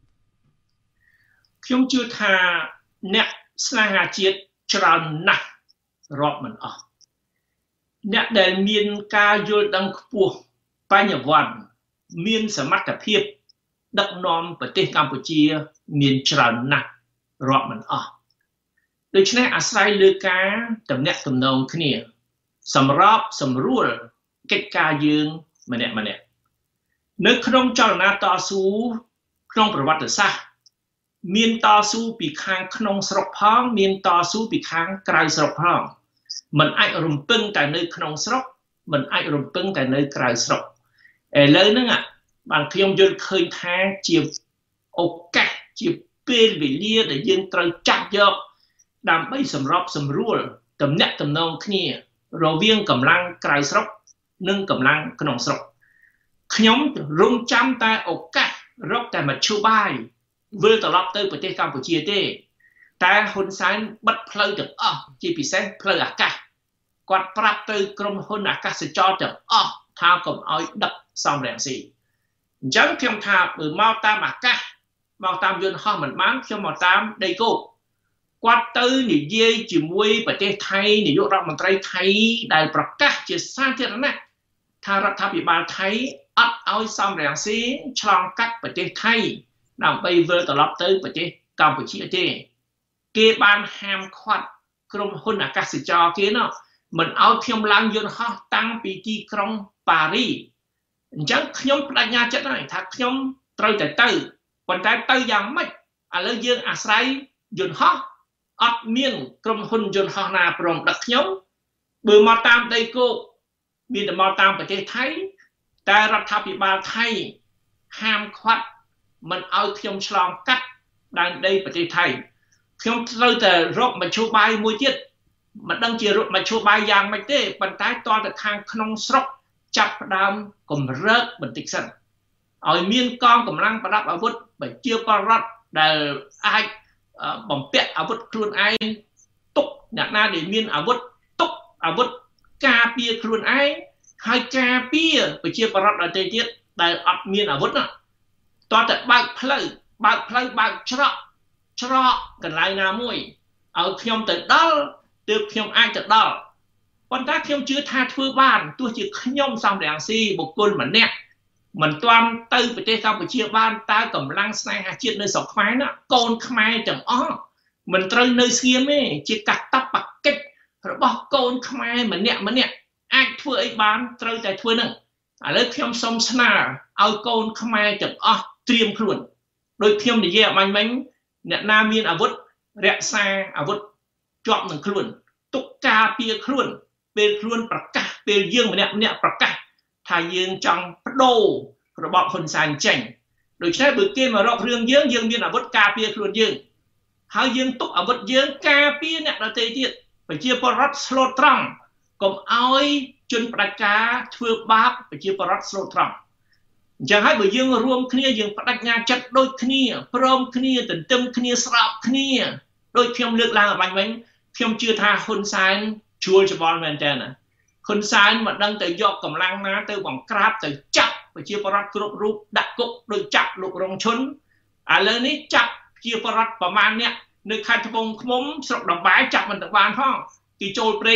ខ្ញុំជឿថាអ្នកស្នេហាជាតិច្រើនណាស់រាប់មិនអស់អ្នកដែលមានការយល់ដឹងខ្ពស់បញ្ញវន្តមានសមត្ថភាពដឹកនាំប្រទេសកម្ពុជាមានច្រើនណាស់រាប់មិនអស់ដូច្នេះអាស្រ័យលើការទំនាក់ទំនងគ្នាសម្របសម្រួលកិច្ចការយើងម្នាក់នៅក្នុងចលនាតស៊ូក្នុងប្រវត្តិសាស្ត្រមានតស៊ូពីខាងក្នុងស្រុកផងមានតស៊ូពីខាងក្រៅស្រុកផងมันអាចរំពឹងតែនៅក្នុងស្រុកมันអាចរំពឹងតែនៅក្រៅស្រុកឥឡូវហ្នឹងបានខ្ញុំយល់ឃើញថាជាឱកាសជាពេលវេលាដែលយើងត្រូវចាត់យកដើម្បីសម្របសម្រួលទំនាក់ទំនងគ្នារវាងកម្លាំងក្រៅស្រុកនិងកម្លាំងក្នុងស្រុកខ្ញុំរងចាំតែឱកាសរកតែមធ្យោបាយវិលត្រឡប់ទៅប្រទេសកម្ពុជាទេតែហ៊ុនសែនបិទផ្លូវទាំងអស់ជាពិសេសផ្លូវអាកាសគាត់ប្រាប់ទៅក្រុមហ៊ុនអាកាសចរទាំងអស់ថាកុំឲ្យដឹកសំរងស៊ីអញ្ចឹងខ្ញុំថាបើមកតាមអាកាសមកតាមយន្តហោះមិនបានខ្ញុំមកតាមដីគោកគាត់ទៅនិយាយជាមួយប្រទេសថៃនាយករដ្ឋមន្ត្រីថៃដែលប្រកាសជាសាធារណៈថារដ្ឋាភិបាលថៃអត់ឲ្យសំរងស៊ីឆ្លងកាត់ប្រទេសថៃដើម្បីវិលត្រឡប់ទៅប្រទេសកម្ពុជាទេគេបានហាមឃាត់ក្រុមហ៊ុនអាកាសចរគេនោះមិនឲ្យខ្ញុំឡើងយន្តហោះតាំងពីទីក្រុងប៉ារីអញ្ចឹងខ្ញុំបដិញ្ញាចិត្តហើយថាខ្ញុំត្រូវតែទៅប៉ុន្តែទៅយ៉ាងម៉េចឥឡូវយើងអាស្រ័យយន្តហោះអត់មានក្រុមហ៊ុនយន្តហោះណាព្រមដឹកខ្ញុំបើមកតាមដីគោកមានតែមកតាមប្រទេសថៃតែរដ្ឋាភិបាលថៃហាមឃាត់មិនឲ្យខ្ញុំឆ្លងកាត់ដែនដីប្រទេសថៃខ្ញុំត្រូវតែរកមធ្យោបាយមួយទៀតមិនដឹងជារកមធ្យោបាយយ៉ាងម៉េចទេប៉ុន្តែតើទៅខាងក្នុងស្រុកចាប់ផ្ដើមកម្រើកបន្តិចសិនឲ្យមានកងកម្លាំងប្រដាប់អាវុធប្រជាពលរដ្ឋដែលអាចបំពាក់អាវុធខ្លួនឯងទុកអ្នកណាដែលមានអាវុធទុកអាវុធការពារខ្លួនឯងហើយការពារប្រជាពលរដ្ឋដទៃទៀតដែលអត់មានអាវុធណាតើតែបើកផ្លូវបើកច្រកកន្លែងណាមួយឲ្យខ្ញុំទៅដល់ទើបខ្ញុំអាចទៅដល់ប៉ុន្តែខ្ញុំជឿថាធ្វើបានទោះជាខ្ញុំសំរងស៊ីបុគ្គលម្នាក់មិនទាន់ទៅប្រទេសកម្ពុជាបានតើកម្លាំងស្នេហាជាតិនៅស្រុកខ្មែរណាកូនខ្មែរទាំងអស់មិនត្រូវនៅស្ងៀមទេជាកាតព្វកិច្ចរបស់កូនខ្មែរម្នាក់អាចធ្វើអីបានត្រូវតែធ្វើនឹងឥឡូវខ្ញុំសូមស្នើឲ្យកូនខ្មែរទាំងអស់ត្រៀមខ្លួនដោយខ្ញុំនិយាយអមាញ់មិញអ្នកណាមានអាវុធរក្សាអាវុធជាប់នឹងខ្លួនទុកការពារខ្លួនពេលខ្លួនប្រកាសពេលយើងម្នាក់ប្រកាសថាយើងចង់បដូររបបហ៊ុនសែនចេញដូច្នេះបើគេមករករឿងយើងមានអាវុធការពារខ្លួនយើងហើយយើងទុកអាវុធយើងការពារអ្នកដទៃទៀតប្រជាពលរដ្ឋស្លូតត្រង់កុំឲ្យជនផ្ដាច់ការធ្វើបាបប្រជាពលរដ្ឋស្លូតត្រង់អញ្ចឹងហើយបើយើងរួមគ្នាយើងបដិញ្ញាចិត្តដូចគ្នាព្រមគ្នាទន្ទឹមគ្នាស្របគ្នាដូចខ្ញុំលើកឡើងអបាញ់វិញខ្ញុំជឿថាហ៊ុនសែនជួលច្បល់មែនតើណាហ៊ុនសែនមិនដឹងទៅយកកម្លាំងណាទៅបង្ក្រាបទៅចាប់ប្រជាពលរដ្ឋគ្រប់រូបដាក់គុកដោយចាប់លោករងឈុនឥឡូវនេះចាប់ប្រជាពលរដ្ឋប្រមាណអ្នកនៅខេត្តត្បូងឃ្មុំស្រុកដំបែចាប់មិនទៅបានផងគេចូលព្រៃ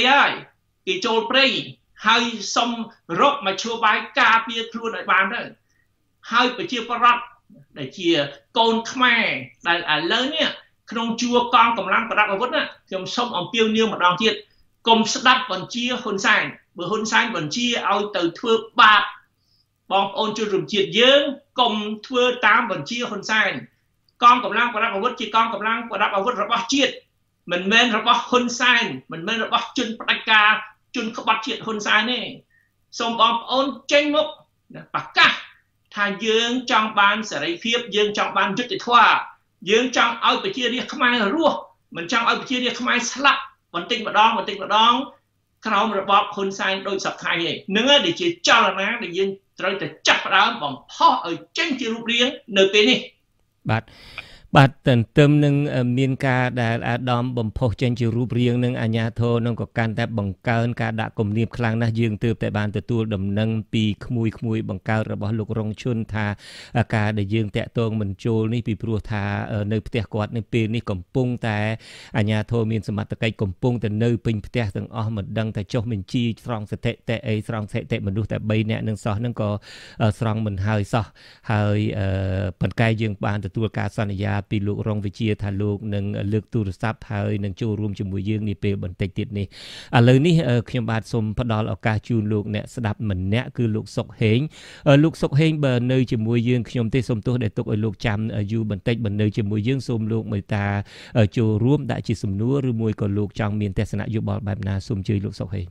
ហើយសុំរកមធ្យោបាយការពារខ្លួនឲ្យបានទៅហើយប្រជាពលរដ្ឋដែលជាកូនខ្មែរដែលឥឡូវនេះក្នុងជួរកងកម្លាំងប្រដាប់អាវុធណាខ្ញុំសូមអំពាវនាវម្ដងទៀតកុំស្ដាប់បញ្ជាហ៊ុនសែនបើហ៊ុនសែនបញ្ជាឲ្យទៅធ្វើបាបបងប្អូនជនរួមជាតិយើងកុំធ្វើតាមបញ្ជាហ៊ុនសែនកងកម្លាំងប្រដាប់អាវុធជាកងកម្លាំងប្រដាប់អាវុធរបស់ជាតិមិនមែនរបស់ហ៊ុនសែនមិនមែនរបស់ជនផ្ដាច់ការជនក្បត់ជាតិហ៊ុនសែនទេសូមបងប្អូនចេញមកប្រកាសថាយើងចង់បានសេរីភាពយើងចង់បានយុត្តិធម៌យើងចង់ឲ្យប្រជារាស្ត្រខ្មែររស់មិនចង់ឲ្យប្រជារាស្ត្រខ្មែរស្លាប់បន្តិចម្ដងក្រោមរបបហ៊ុនសែនដោយសពថ្ងៃនេះនឹងដែលជាចលនាដែលយើងត្រូវតែចាប់ផ្ដើមបំផុសឲ្យចេញជារូបរាងនៅពេលនេះបាទទន្ទឹមនឹងមានការដែលអាដាមបំផុសចេញជារូបរាងនឹងអាញាធរនឹងក៏កាន់តែបង្កើនការដាក់គំនាបខ្លាំងណាស់យើងទើបតែបានទទួលដំណឹងពីក្មួយបង្កើតរបស់លោករងឈុនថាការដែលយើងតាក់ទងមិនចូលនេះពីព្រោះថានៅផ្ទះគាត់នៅពេលនេះកំពុងតែអាញាធរមានសមត្ថកិច្ចកំពុងតែនៅពេញផ្ទះទាំងអស់មិនដឹងតែចុះបញ្ជីស្រង់សតិតិអីស្រង់សតិតិមនុស្សតែ3នាក់នឹងសោះនឹងក៏ស្រង់មិនហើយសោះហើយប៉ុន្តែយើងបានទទួលការសន្យាពីលោករងវិជាថាលោកនឹងលើកទូរស័ព្ទហើយនឹងចូលរួមជាមួយយើងនាពេលបន្តិចទៀតនេះឥឡូវនេះខ្ញុំបាទសូមផ្ដល់ឱកាសជូនលោកអ្នកស្ដាប់ម្នាក់គឺលោកសុកហេងលោកសុកហេងបើនៅជាមួយយើងខ្ញុំទេសូមទោសដែលទុកឲ្យលោកចាំយូរបន្តិចបើនៅជាមួយយើងសូមលោកមេត្តាចូលរួមដាក់ជាសំណួរឬមួយក៏លោកចង់មានទស្សនៈយោបល់បែបណាសូមជួយលោកសុកហេង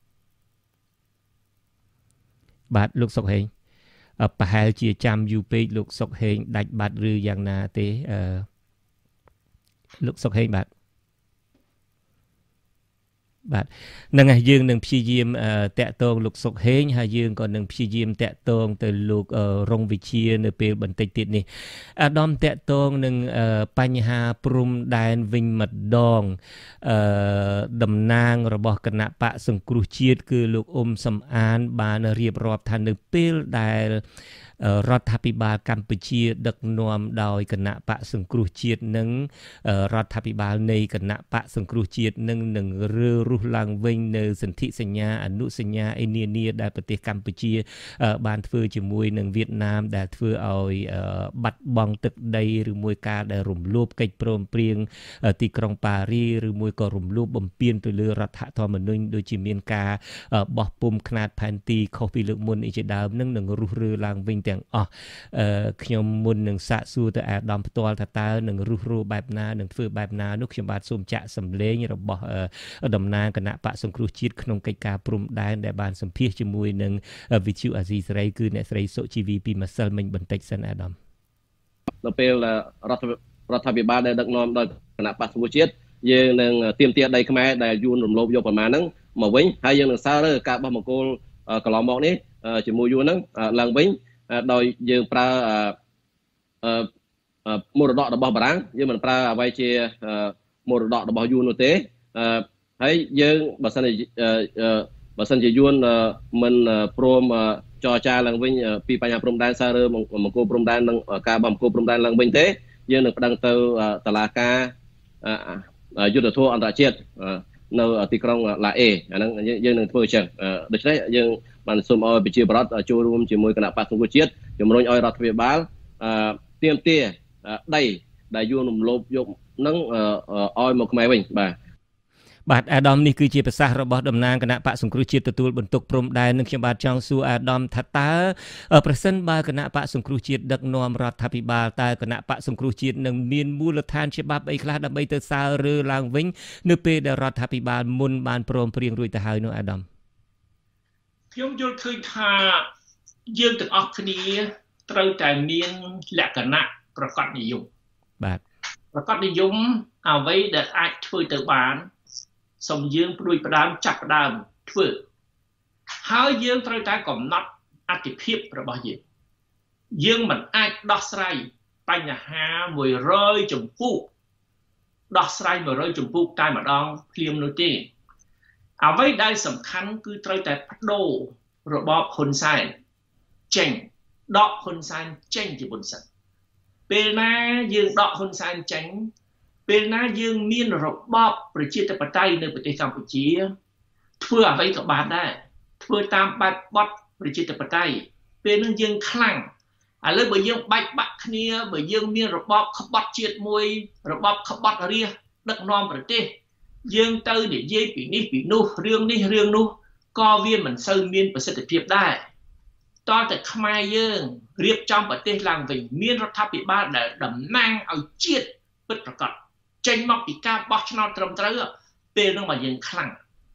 បាទលោកសុកហេងប្រហែលជាចាំយូរពេកលោកសុកហេងដាច់បាត់ឬយ៉ាងណាទេលោកសុកហេងបាទនឹងហើយយើងនឹងព្យាយាមតាក់ទងលោកសុកហេងហើយយើងក៏នឹងព្យាយាមតាក់ទងទៅលោករងវិជានៅពេលបន្តិចទៀតនេះអាដាមតាក់ទងនឹងបញ្ហាព្រំដែនវិញម្ដងតំណាងរបស់គណៈបកសង្គ្រោះជាតិគឺលោកអ៊ុំសំអានបានរៀបរាប់ថានៅពេលដែលរដ្ឋាភិបាលកម្ពុជាដឹកនាំដោយគណៈបកសង្គ្រោះជាតិនិងរដ្ឋាភិបាលនៃគណៈបកសង្គ្រោះជាតិនឹងរើរុះឡើងវិញនៅសន្ធិសញ្ញាអនុសញ្ញាអេនានាដែលប្រទេសកម្ពុជាបានធ្វើជាមួយនឹងវៀតណាមដែលធ្វើឲ្យបាត់បង់ទឹកដីឬមួយការដែលរំលោភកិច្ចព្រមព្រៀងទីក្រុងប៉ារីឬមួយក៏រំលោភបំពានទៅលើរដ្ឋធម្មនុញ្ញដូចជាមានការបោះពុម្ពខ្នាតផែនទីខុសពីលើកមុនអីជាដើមនឹងរុះរើឡើងវិញទាំងអស់ខ្ញុំមុននឹងសាកសួរទៅអាដាមផ្ទាល់ថាតើនឹងរុះរើបែបណានឹងធ្វើបែបណានោះខ្ញុំបាទសូមចាក់សម្លេងរបស់តំណាងគណៈបកសង្គ្រោះជាតិក្នុងកិច្ចការព្រំដែនដែលបានសម្ភាសជាមួយនឹងវិទ្យុអាស៊ីសេរីគឺអ្នកស្រីសុជីវីពីម្សិលមិញបន្តិចសិនអាដាមដល់ពេលរដ្ឋាភិបាលដែលដឹកនាំដោយគណៈបកសង្គ្រោះជាតិយើងនឹងទាមទារដីខ្មែរដែលយួនរំលោភយកប្រមាណហ្នឹងមកវិញហើយយើងនឹងសើរការបោះបង្គោលកន្លងមកនេះជាមួយយួនហ្នឹងឡើងវិញដោយយើងប្រើមរតករបស់បារាំងយើងមិនប្រើអ្វីជាមរតករបស់យួននោះទេហើយយើងបើសិនជាយួនមិនព្រមចរចាឡើងវិញពីបញ្ហាព្រំដែនសាររើបង្គោលព្រំដែននិងការបោះបង្គោលព្រំដែនឡើងវិញទេយើងនឹងប្តឹងទៅតុលាការយុទ្ធធម៌អន្តរជាតិនៅទីក្រុងឡាអេអាហ្នឹងយើងនឹងធ្វើអញ្ចឹងដូច្នេះយើងបានសូមឲ្យប្រជាប្រដ្ឋចូលរួមជាមួយគណៈបកសង្គ្រោះជាតិជំរុញឲ្យរដ្ឋាភិបាលទាមទារដីដែលយួនរំលោភយកនឹងឲ្យមកខ្មែរវិញបាទអាដាមនេះគឺជាប្រសាសន៍របស់តំណាងគណៈបកសង្គ្រោះជាតិទទួលបន្ទុកព្រំដែននឹងខ្ញុំបាទចង់សួរអាដាមថាតើប្រសិនបើគណៈបកសង្គ្រោះជាតិដឹកនាំរដ្ឋាភិបាលតើគណៈបកសង្គ្រោះជាតិនឹងមានមូលដ្ឋានច្បាប់អីខ្លះដើម្បីទៅសើរើឡើងវិញនៅពេលដែលរដ្ឋាភិបាលមុនបានព្រមព្រៀងរួចទៅហើយនោះអាដាមខ្ញុំយល់ឃើញថាយើងទាំងអស់គ្នាត្រូវតែមានលក្ខណៈប្រកបនិយមបាទប្រកបនិយមអ្វីដែលអាចធ្វើទៅបានសូមយើងព្រួយផ្ដើមចាប់ផ្ដើមធ្វើហើយយើងត្រូវតែកំណត់អត្ថិភាពរបស់យើងមិនអាចដោះស្រាយបញ្ហា100ចំពោះដោះស្រាយ100ចំពោះតែម្ដងភ្លាមនោះទេអ្វីដែលសំខាន់គឺត្រូវតែបដូររបបហ៊ុនសែនចេញដកហ៊ុនសែនចេញជាមុនសិនពេលណាយើងដកហ៊ុនសែនចេញពេលណាយើងមានរបបប្រជាធិបតេយ្យនៅប្រទេសកម្ពុជាធ្វើអ្វីក៏បានដែរធ្វើតាមបែបបទប្រជាធិបតេយ្យពេលនឹងយើងខ្លាំងឥឡូវបើយើងបែកបាក់គ្នាបើយើងមានរបបក្បត់ជាតិមួយរបបក្បត់រាស្ត្រដឹកនាំប្រទេសយើងទៅនិយាយពីនេះពីនោះរឿងនេះរឿងនោះក៏វាមិនសូវមានប្រសិទ្ធភាពដែរតើតែខ្មែរយើងរៀបចំប្រទេសឡើងវិញមានរដ្ឋាភិបាលដែលតំណាងឲ្យជាតិពិតប្រាកដចេញមកពីការបោះឆ្នោតត្រឹមត្រូវពេលនោះមកយើងខ្លាំង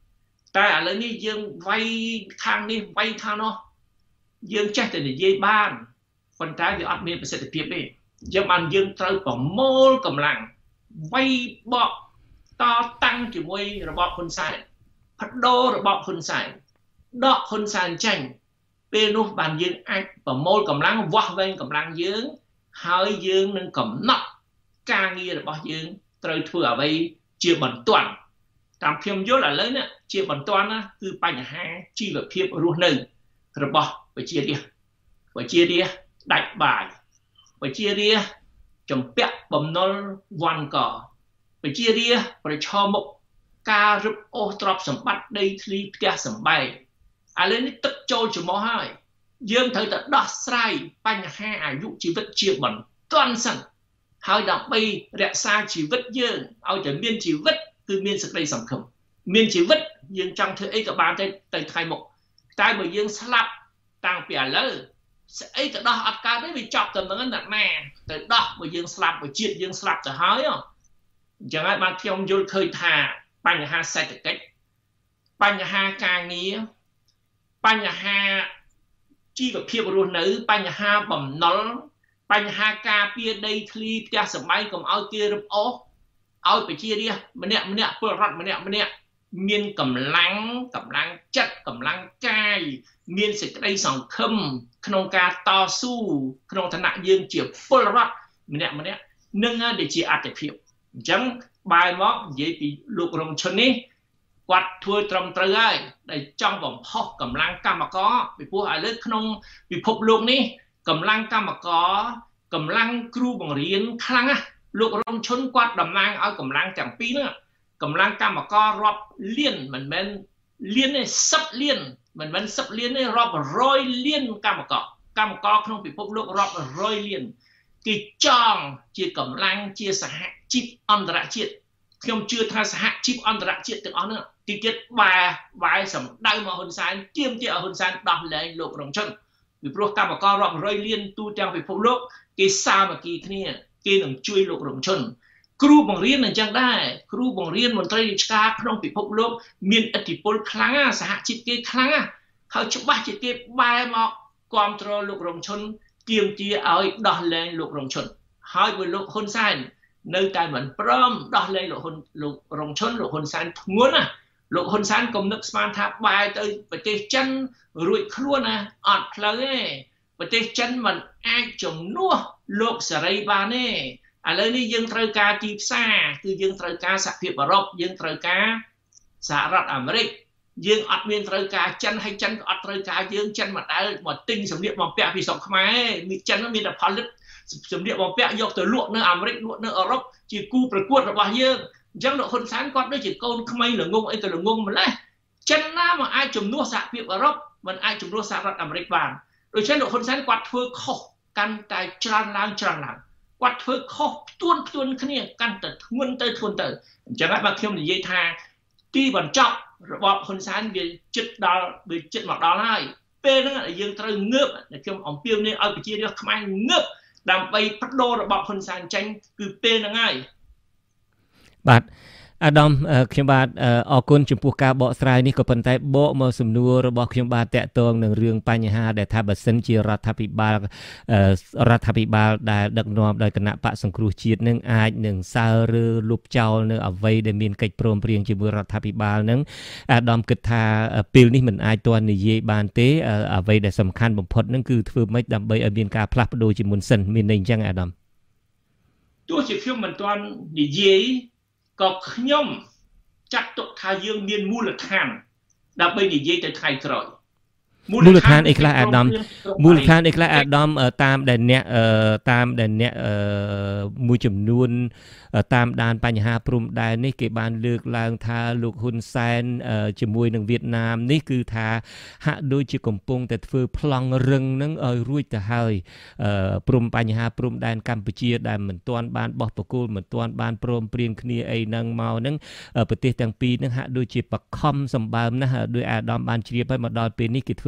แต่อะไรนี่យើងវាយខាងនេះវាយខាងនោះយើងចេះតែនិយាយបានប៉ុន្តែវាអត់មានប្រសិទ្ធភាពទេយើងបានយើងត្រូវប្រមូលកម្លាំងវាយបកតតាំងជាមួយរបបហ៊ុនសែនបដូររបបហ៊ុនសែនដកហ៊ុនសែនចេញពេលនោះបានយើងអាចប្រមូលកម្លាំងវាស់វែងកម្លាំងយើងហើយយើងនឹងកំណត់ការងាររបស់យើងត្រូវធ្វើអ្វីជាបន្ទាន់តាមខ្ញុំយល់ឥឡូវនេះជាបន្ទាន់ណាគឺបញ្ហាជីវភាពរស់នៅរបស់ប្រជារាស្ត្រដាច់បាយប្រជារាស្ត្រចំពាក់បំណុលវ៉ាន់កប្រជារាស្ត្រប្រឈមមុខការរឹបអូសទ្រព្យសម្បត្តិដីធ្លីផ្ទះសម្បែងឥឡូវនេះទឹកចូលច្រមុះហើយយើងត្រូវតែដោះស្រាយបញ្ហាអាយុជីវិតជាបន្ទាន់សិនហើយដើម្បីរក្សាជីវិតយើងឲ្យតែមានជីវិតគឺមានសេចក្តីសង្ឃឹមមានជីវិតយើងចង់ធ្វើអីក៏បានទៅថ្ងៃមុខតែបើយើងស្លាប់តាំងពីឥឡូវស្អីក៏ដោះអត់កើតទេវាចប់ទៅនឹងណាទៅដោះបើយើងស្លាប់បើជាតិយើងស្លាប់ទៅហើយអញ្ចឹងហើយបានខ្ញុំយល់ឃើញថាបញ្ហាសេដ្ឋកិច្ចបញ្ហាការងារបញ្ហាជីវភាពរស់នៅបញ្ហាបំណុលបញ្ហាការពារដីធ្លីផ្ទះសម្បែងកុំឲ្យគេរឹបអូសឲ្យប្រជារាស្ត្រម្នាក់ពលរដ្ឋម្នាក់មានកម្លាំងចិត្តកម្លាំងកាយមានសេចក្តីសង្ឃឹមក្នុងការតស៊ូក្នុងឋានៈយើងជាពលរដ្ឋម្នាក់នឹងដែលជាអត្ថភាពអញ្ចឹងបែរមកនិយាយពីលោករងឈុននេះគាត់ធ្វើត្រឹមត្រូវហើយដែលចង់បំផុសកម្លាំងកម្មករពីព្រោះឥឡូវក្នុងពិភពលោកនេះកម្លាំងកម្មករកម្លាំងគ្រូបង្រៀនខ្លាំងណាស់លោករងឈុនគាត់តំណាងឲ្យកម្លាំងទាំងពីរហ្នឹងកម្លាំងកម្មកររាប់លានមិនមែនលានទេ10លានមិនមែន10លានទេរាប់100លានកម្មករក្នុងពិភពលោករាប់100លានគេចង់ជាកម្លាំងជាសហជីពអន្តរជាតិខ្ញុំជឿថាសហជីពអន្តរជាតិទាំងអស់នោះទីទៀតបែរសម្ដៅមកហ៊ុនសែនទាមទារឲ្យហ៊ុនសែនដោះលែងលោករងឈុនពីព្រោះកម្មកររាប់100លានទូទាំងពិភពលោកគេសាមគ្គីគ្នាគេនឹងជួយលោករងឈុនគ្រូបង្រៀនអញ្ចឹងដែរគ្រូបង្រៀនមន្ត្រីរាជការក្នុងពិភពលោកមានឥទ្ធិពលខ្លាំងណាស់សហជីពគេខ្លាំងណាស់ហើយច្បាស់ជាគេបែរមកគ្រប់គ្រងលោករងឈុនទាមទារឲ្យដោះលែងលោករងឈុនហើយបើលោកហ៊ុនសែននៅតែមិនព្រមដោះលែងលោករងឈុនលោកហ៊ុនសែនធ្ងន់ណាលោកហ៊ុនសែនគំនឹកស្មានថាបែរទៅប្រទេសចិនរួចខ្លួនណាអត់ផ្លូវទេប្រទេសចិនមិនអាចជំនួសលោកសេរីបានទេឥឡូវនេះយើងត្រូវការទីផ្សារគឺយើងត្រូវការសហភាពអឺរ៉ុបយើងត្រូវការសហរដ្ឋអាមេរិកយើងអត់មានត្រូវការចិនហើយចិនក៏អត់ត្រូវការយើងចិនមកដែលមកទិញសម្លៀកបំពាក់ពីស្រុកខ្មែរមានចិនមានតែផលិតសម្លៀកបំពាក់យកទៅលក់នៅអាមេរិកលក់នៅអឺរ៉ុបជាគូប្រកួតរបស់យើងអញ្ចឹងលោកហ៊ុនសែនគាត់ដូចជាកូនក្មេងល្ងងអីទៅល្ងងម្លេះចិនណាមកអាចជំនួសសហភាពអឺរ៉ុបមិនអាចជំនួសសហរដ្ឋអាមេរិកបានដូច្នេះលោកហ៊ុនសែនគាត់ធ្វើខុសកាន់តែច្រើនឡើងគាត់ធ្វើខុសផ្ទួនគ្នាកាន់តែធ្ងន់ទៅអញ្ចឹងហើយបាទខ្ញុំនិយាយថាទីបញ្ចប់របបហ៊ុនសែនវាចិត្តមកដល់ហើយពេលហ្នឹងយើងត្រូវងើបខ្ញុំអំពាវនាវឲ្យប្រជារាស្ត្រខ្មែរងើបដើម្បីបដូររបបហ៊ុនសែនចេញគឺពេលហ្នឹងហើយបាទអាដាមខ្ញុំបាទអរគុណចំពោះការបកស្រាយនេះក៏ប៉ុន្តែបកមកសំណួររបស់ខ្ញុំបាទតាក់ទងនឹងរឿងបញ្ហាដែលថាបើសិនជារដ្ឋាភិបាលដែលដឹកនាំដោយគណៈបកសង្គ្រោះជាតិនឹងអាចនឹងសើឬលុបចោលនៅអ្វីដែលមានកិច្ចព្រមព្រៀងជាមួយរដ្ឋាភិបាលនឹងអាដាមគិតថាពេលនេះមិនអាចទាន់និយាយបានទេអ្វីដែលសំខាន់បំផុតនឹងគឺធ្វើម៉េចដើម្បីឲ្យមានការផ្លាស់ប្ដូរជាមុនសិនមានន័យអញ្ចឹងអាដាមទោះជាខ្ញុំមិនទាន់និយាយក៏ខ្ញុំចាត់ទុកថាយើងមានមូលដ្ឋានដើម្បីនិយាយទៅថ្ងៃក្រោយមូលដ្ឋានអីខ្លះអាដាមតាមដែលអ្នកមួយចំនួនតាមដានបញ្ហាព្រំដែននេះគេបានលើកឡើងថាលោកហ៊ុនសែនជាមួយនឹងវៀតណាមនេះគឺថាហាក់ដូចជាកំពុងតែធ្វើប្លង់រឹងនឹងឲ្យរួចទៅហើយបញ្ហាព្រំដែនកម្ពុជាដែលមិនទាន់បានបោះបកគោលមិនទាន់បានព្រមព្រៀងគ្នាអីហ្នឹងមកហ្នឹងប្រទេសទាំងពីរហ្នឹងហាក់ដូចជាបខំសម្បើមណាស់ដោយអាដាមបានជ្រាបហើយមកដល់ពេលនេះគេធ្វើ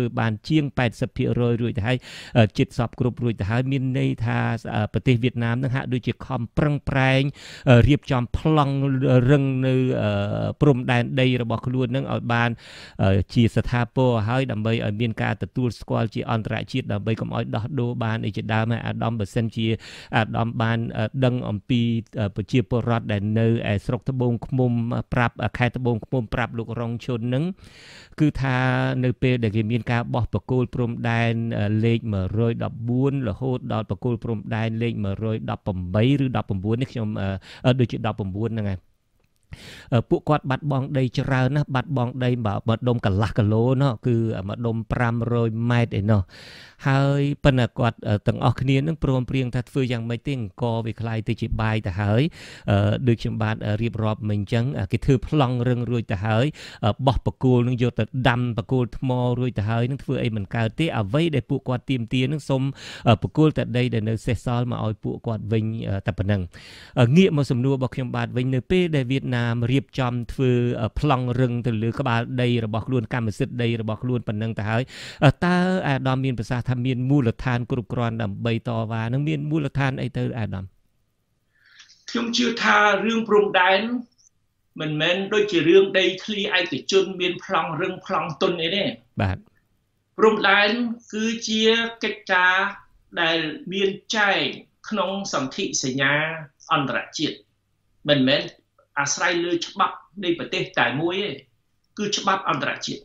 បានជាង 80% រួចទៅហើយជិតសពគ្រប់រួចទៅហើយមានន័យថាប្រទេសវៀតណាមនឹងហាក់ដូចជាខំប្រឹងប្រែងរៀបចំប្លង់រឹងនៅព្រំដែនដីរបស់ខ្លួននឹងឲ្យបានជាស្ថាពរហើយដើម្បីឲ្យមានការទទួលស្គាល់ជាអន្តរជាតិដើម្បីកុំឲ្យដោះដូរបានអីជាដើមហើយអាដាមបើសិនជាអាដាមបានដឹងអំពីប្រជាពលរដ្ឋដែលនៅឯស្រុកត្បូងឃ្មុំប្រាប់ខេត្តត្បូងឃ្មុំប្រាប់លោករងឈុននឹងគឺថានៅពេលដែលគេមានការបោះបកគោលព្រំដែនលេខ114រហូតដល់បកគោលព្រំដែនលេខ118ឬ19នេះខ្ញុំដូចជា19ហ្នឹងហើយពួកគាត់បាត់បង់ដីច្រើនណាស់បាត់បង់ដីម្ដុំកន្លះគីឡូនោះគឺម្ដុំ500ម៉ែត្រឯណោះហើយប៉ុន្តែគាត់ទាំងអស់គ្នានឹងព្រមព្រៀងថាធ្វើយ៉ាងម៉េចទេអង្គវាคล้ายទៅជាបាយទៅហើយដូចខ្ញុំបានរៀបរាប់មិញអញ្ចឹងគេធ្វើប្លង់រឹងរួចទៅហើយបោះបកគោលនឹងយកទៅដាំបកគោលថ្មរួចទៅហើយនឹងធ្វើអីមិនកើតទេអ្វីដែលពួកគាត់ទាមទារនឹងសុំបកគោលតែដីដែលនៅសេសសល់មកឲ្យពួកគាត់វិញតែប៉ុណ្ណឹងងាកមកសំណួររបស់ខ្ញុំបាទវិញនៅពេលដែលវៀតណាមរៀបចំធ្វើប្លង់រឹងទៅលើក្បាលដីរបស់ខ្លួនកម្មសិទ្ធិដីរបស់ខ្លួនប៉ុណ្ណឹងទៅហើយតើអាដាមមានប្រសាសន៍ថាមានមូលដ្ឋានគ្រប់គ្រាន់ដើម្បីតវ៉ានឹងមានមូលដ្ឋានអីទៅអាដាមខ្ញុំជឿថារឿងព្រំដែនមិនមែនដូចជារឿងដីធ្លីឯកជនមានប្លង់រឹងប្លង់ទុនអីទេបាទព្រំដែនគឺជាកិច្ចការដែលមានចែងក្នុងសន្ធិសញ្ញាអន្តរជាតិមិនមែនអាស្រ័យលើច្បាប់នៃប្រទេសតែមួយទេគឺច្បាប់អន្តរជាតិ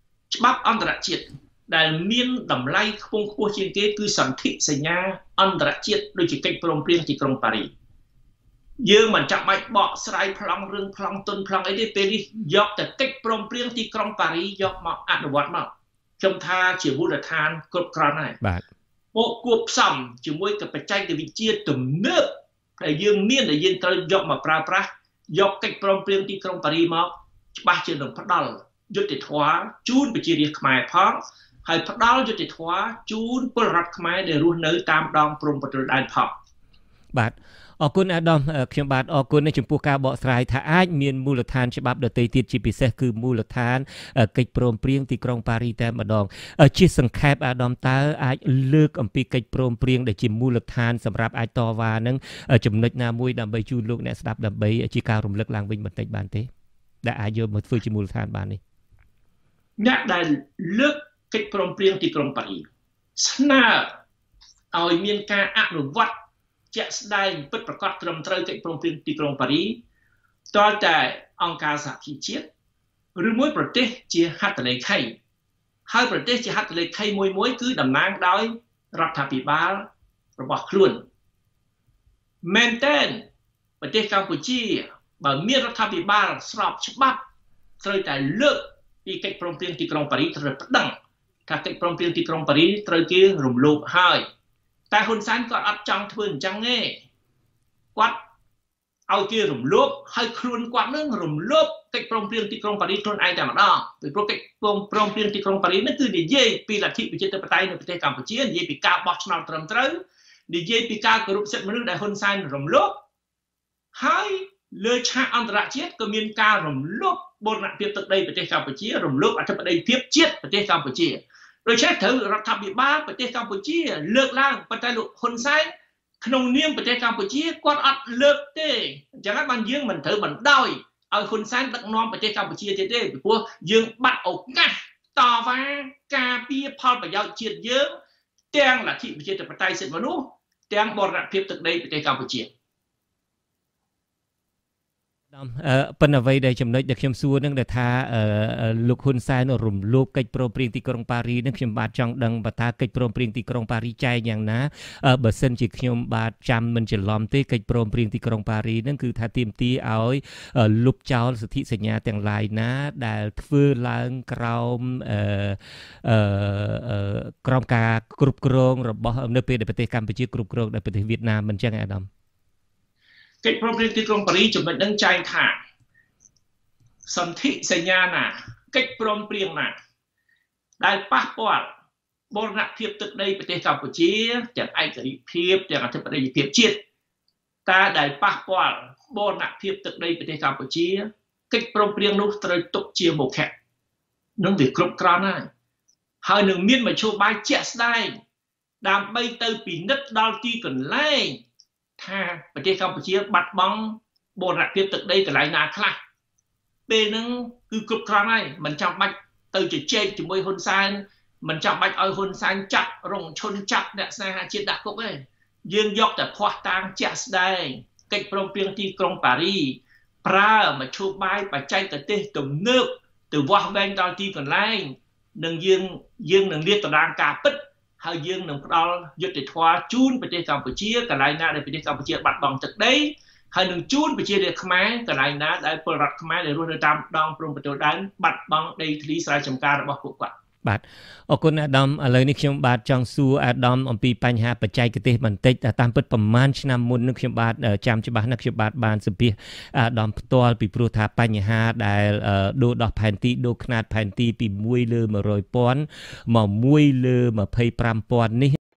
ដែលមានតម្លៃខ្ពង់ខ្ពស់ជាងគេគឺសន្ធិសញ្ញាអន្តរជាតិដូចជាកិច្ចព្រមព្រៀងទីក្រុងប៉ារីសយើងមិនចាំបាច់បកស្រាយប្លង់រឿងប្លង់ទុនប្លង់អីទេពេលនេះយកតែកិច្ចព្រមព្រៀងទីក្រុងប៉ារីសយកមកអនុវត្តមកខ្ញុំថាជាមូលដ្ឋានគ្រប់គ្រាន់ហើយបាទពួកគួបផ្សំជាមួយกับบច្ចេកវិទ្យាទំនើបដែលយើងមានដែលយើងត្រូវយកមកប្រើប្រាស់យកកិច្ចព្រមព្រៀងទីក្រុងប៉ារីសមកច្បាស់ជានឹងផ្ដល់យុត្តិធម៌ជូនប្រជារាស្ត្រខ្មែរផងហើយផ្ដល់យុត្តិធម៌ជូនពលរដ្ឋខ្មែរដែលរស់នៅតាមដងព្រំប្រទល់ដែនផងបាទអរគុណអាដាមខ្ញុំបាទអរគុណចំពោះការបកស្រាយថាអាចមានមូលដ្ឋានច្បាប់ដទៃទៀតជាពិសេសគឺមូលដ្ឋានកិច្ចព្រមព្រៀងទីក្រុងប៉ារីសតែម្ដងជាសង្ខេបអាដាមតើអាចលើកអំពីកិច្ចព្រមព្រៀងដែលជាមូលដ្ឋានសម្រាប់អាចតវ៉ានឹងចំណុចណាមួយដើម្បីជូនលោកអ្នកស្ដាប់ដើម្បីជាការរំលឹកឡើងវិញបន្តិចបានទេដែលអាចយកមកធ្វើជាមូលដ្ឋានបាននេះអ្នកដែលលើកកិច្ចព្រមព្រៀងទីក្រុងប៉ារីសស្នើឲ្យមានការអនុវត្តជាក់ស្ដែងពិតប្រាកដត្រឹមត្រូវកិច្ចព្រមព្រៀងទីក្រុងប៉ារីសតើតែអង្គការសហជីវជាតិឬមួយប្រទេសជាហត្ថលេខីហើយប្រទេសជាហត្ថលេខីមួយគឺតំណាងដោយរដ្ឋាភិបាលរបស់ខ្លួនមែនតើប្រទេសកម្ពុជាបើមានរដ្ឋាភិបាលស្របច្បាប់ត្រូវតែលើកពីកិច្ចព្រមព្រៀងទីក្រុងប៉ារីសត្រូវប្តឹងថាកិច្ចព្រមព្រៀងទីក្រុងប៉ារីសត្រូវគេរំលោភហើយតែហ៊ុនសែនគាត់អត់ចង់ធ្វើអញ្ចឹងទេគាត់ឲ្យគេរំលោភហើយខ្លួនគាត់នឹងរំលោភកិច្ចព្រមព្រៀងទីក្រុងប៉ារីសខ្លួនឯងតែម្ដងពីព្រោះកិច្ចព្រមព្រៀងទីក្រុងប៉ារីសនេះគឺនិយាយពីលទ្ធិប្រជាធិបតេយ្យនៅប្រទេសកម្ពុជានិយាយពីការបោះឆ្នោតត្រឹមត្រូវនិយាយពីការគោរពសិទ្ធិមនុស្សដែលហ៊ុនសែនរំលោភហើយលើឆាកអន្តរជាតិក៏មានការរំលោភបូរណភាពទឹកដីប្រទេសកម្ពុជារំលោភអធិបតេយ្យភាពជាតិប្រទេសកម្ពុជាដូច្នេះត្រូវរដ្ឋាភិបាលប្រទេសកម្ពុជាលើកឡើងប៉ុន្តែលោកហ៊ុនសែនក្នុងនាមប្រទេសកម្ពុជាគាត់អត់លើកទេអញ្ចឹងហើយបានយើងមិនត្រូវបណ្ដោយឲ្យហ៊ុនសែនដឹកនាំប្រទេសកម្ពុជាទៀតទេពីព្រោះយើងបាត់ឱកាសតវ៉ាការពារផលប្រយោជន៍ជាតិយើងទាំងលទ្ធិប្រជាធិបតេយ្យសិទ្ធិមនុស្សទាំងបូរណភាពទឹកដីប្រទេសកម្ពុជាប៉ុន្តែអ្វីដែលចំណុចដែលខ្ញុំសួរនឹងដែលថាលោកហ៊ុនសែនរំលោភកិច្ចព្រមព្រៀងទីក្រុងប៉ារីសនឹងខ្ញុំបាទចង់ដឹងថាកិច្ចព្រមព្រៀងទីក្រុងប៉ារីសចែកយ៉ាងណាបើសិនជាខ្ញុំបាទចាំមិនច្រឡំទេកិច្ចព្រមព្រៀងទីក្រុងប៉ារីសនឹងគឺថាទាមទារឲ្យលុបចោលសន្ធិសញ្ញាទាំងឡាយណាដែលធ្វើឡើងក្រោមការគ្រប់គ្រងរបស់នៅពេលដែលប្រទេសកម្ពុជាគ្រប់គ្រងដោយប្រទេសវៀតណាមមិនចឹងអាដាមកិច្ចព្រមព្រៀងទីក្រុងប៉ារីសចំណុចនឹងចែងថាសន្ធិសញ្ញាណាកិច្ចព្រមព្រៀងណាដែលប៉ះពាល់បូរណភាពទឹកដីប្រទេសកម្ពុជាទាំងឯករាជ្យភាពទាំងអធិបតេយ្យភាពជាតិតែដែលប៉ះពាល់បូរណភាពទឹកដីប្រទេសកម្ពុជាកិច្ចព្រមព្រៀងនោះត្រូវទុកជាមុខៈនឹងវាគ្រប់គ្រាន់ហើយហើយនឹងមានមធ្យោបាយជាក់ស្ដែងដើម្បីទៅពិនិត្យដល់ទីកន្លែងថាប្រទេសកម្ពុជាបាត់បង់បូរណភាពទឹកដីកន្លែងណាខ្លះពេលហ្នឹងគឺគ្រប់គ្រាន់ហើយមិនចាំបាច់ទៅជជែកជាមួយហ៊ុនសែនមិនចាំបាច់ឲ្យហ៊ុនសែនចាប់រងឈុនចាប់អ្នកស្នេហាជាតិដាក់គុកទេយើងយកតែភ័ស្តុតាងជាក់ស្ដែងកិច្ចព្រមព្រៀងទីក្រុងប៉ារីប្រើមធ្យោបាយបច្ចេកទេសទំនើបទៅវាស់វែងដល់ទីកន្លែងនឹងយើងនឹងលាតត្រដាងការពិតហើយយើងនឹងផ្ដល់យុត្តិធម៌ជូនប្រទេសកម្ពុជាកន្លែងណាដែលប្រទេសកម្ពុជាបាត់បង់ទឹកដីហើយនឹងជូនប្រជារាស្ត្រខ្មែរកន្លែងណាដែលពលរដ្ឋខ្មែរដែលរស់នៅតាមដងព្រំប្រទល់ដែនបាត់បង់ដីធ្លីស្រែចម្ការរបស់ពួកគាត់បាទអរគុណអាដាមឥឡូវនេះខ្ញុំបាទចង់សួរអាដាមអំពីបញ្ហាបច្ចេកទេសបន្តិចតាមពិតប្រហែលឆ្នាំមុននឹងខ្ញុំបាទចាំច្បាស់ណាស់ខ្ញុំបាទបានសម្ភាសអាដាមផ្ទាល់ពីព្រោះថាបញ្ហាដែលដូរដោះផែនទីដូរខ្នាតផែនទីពី1 លើ 100,000 មក1 លើ 25,000 នេះ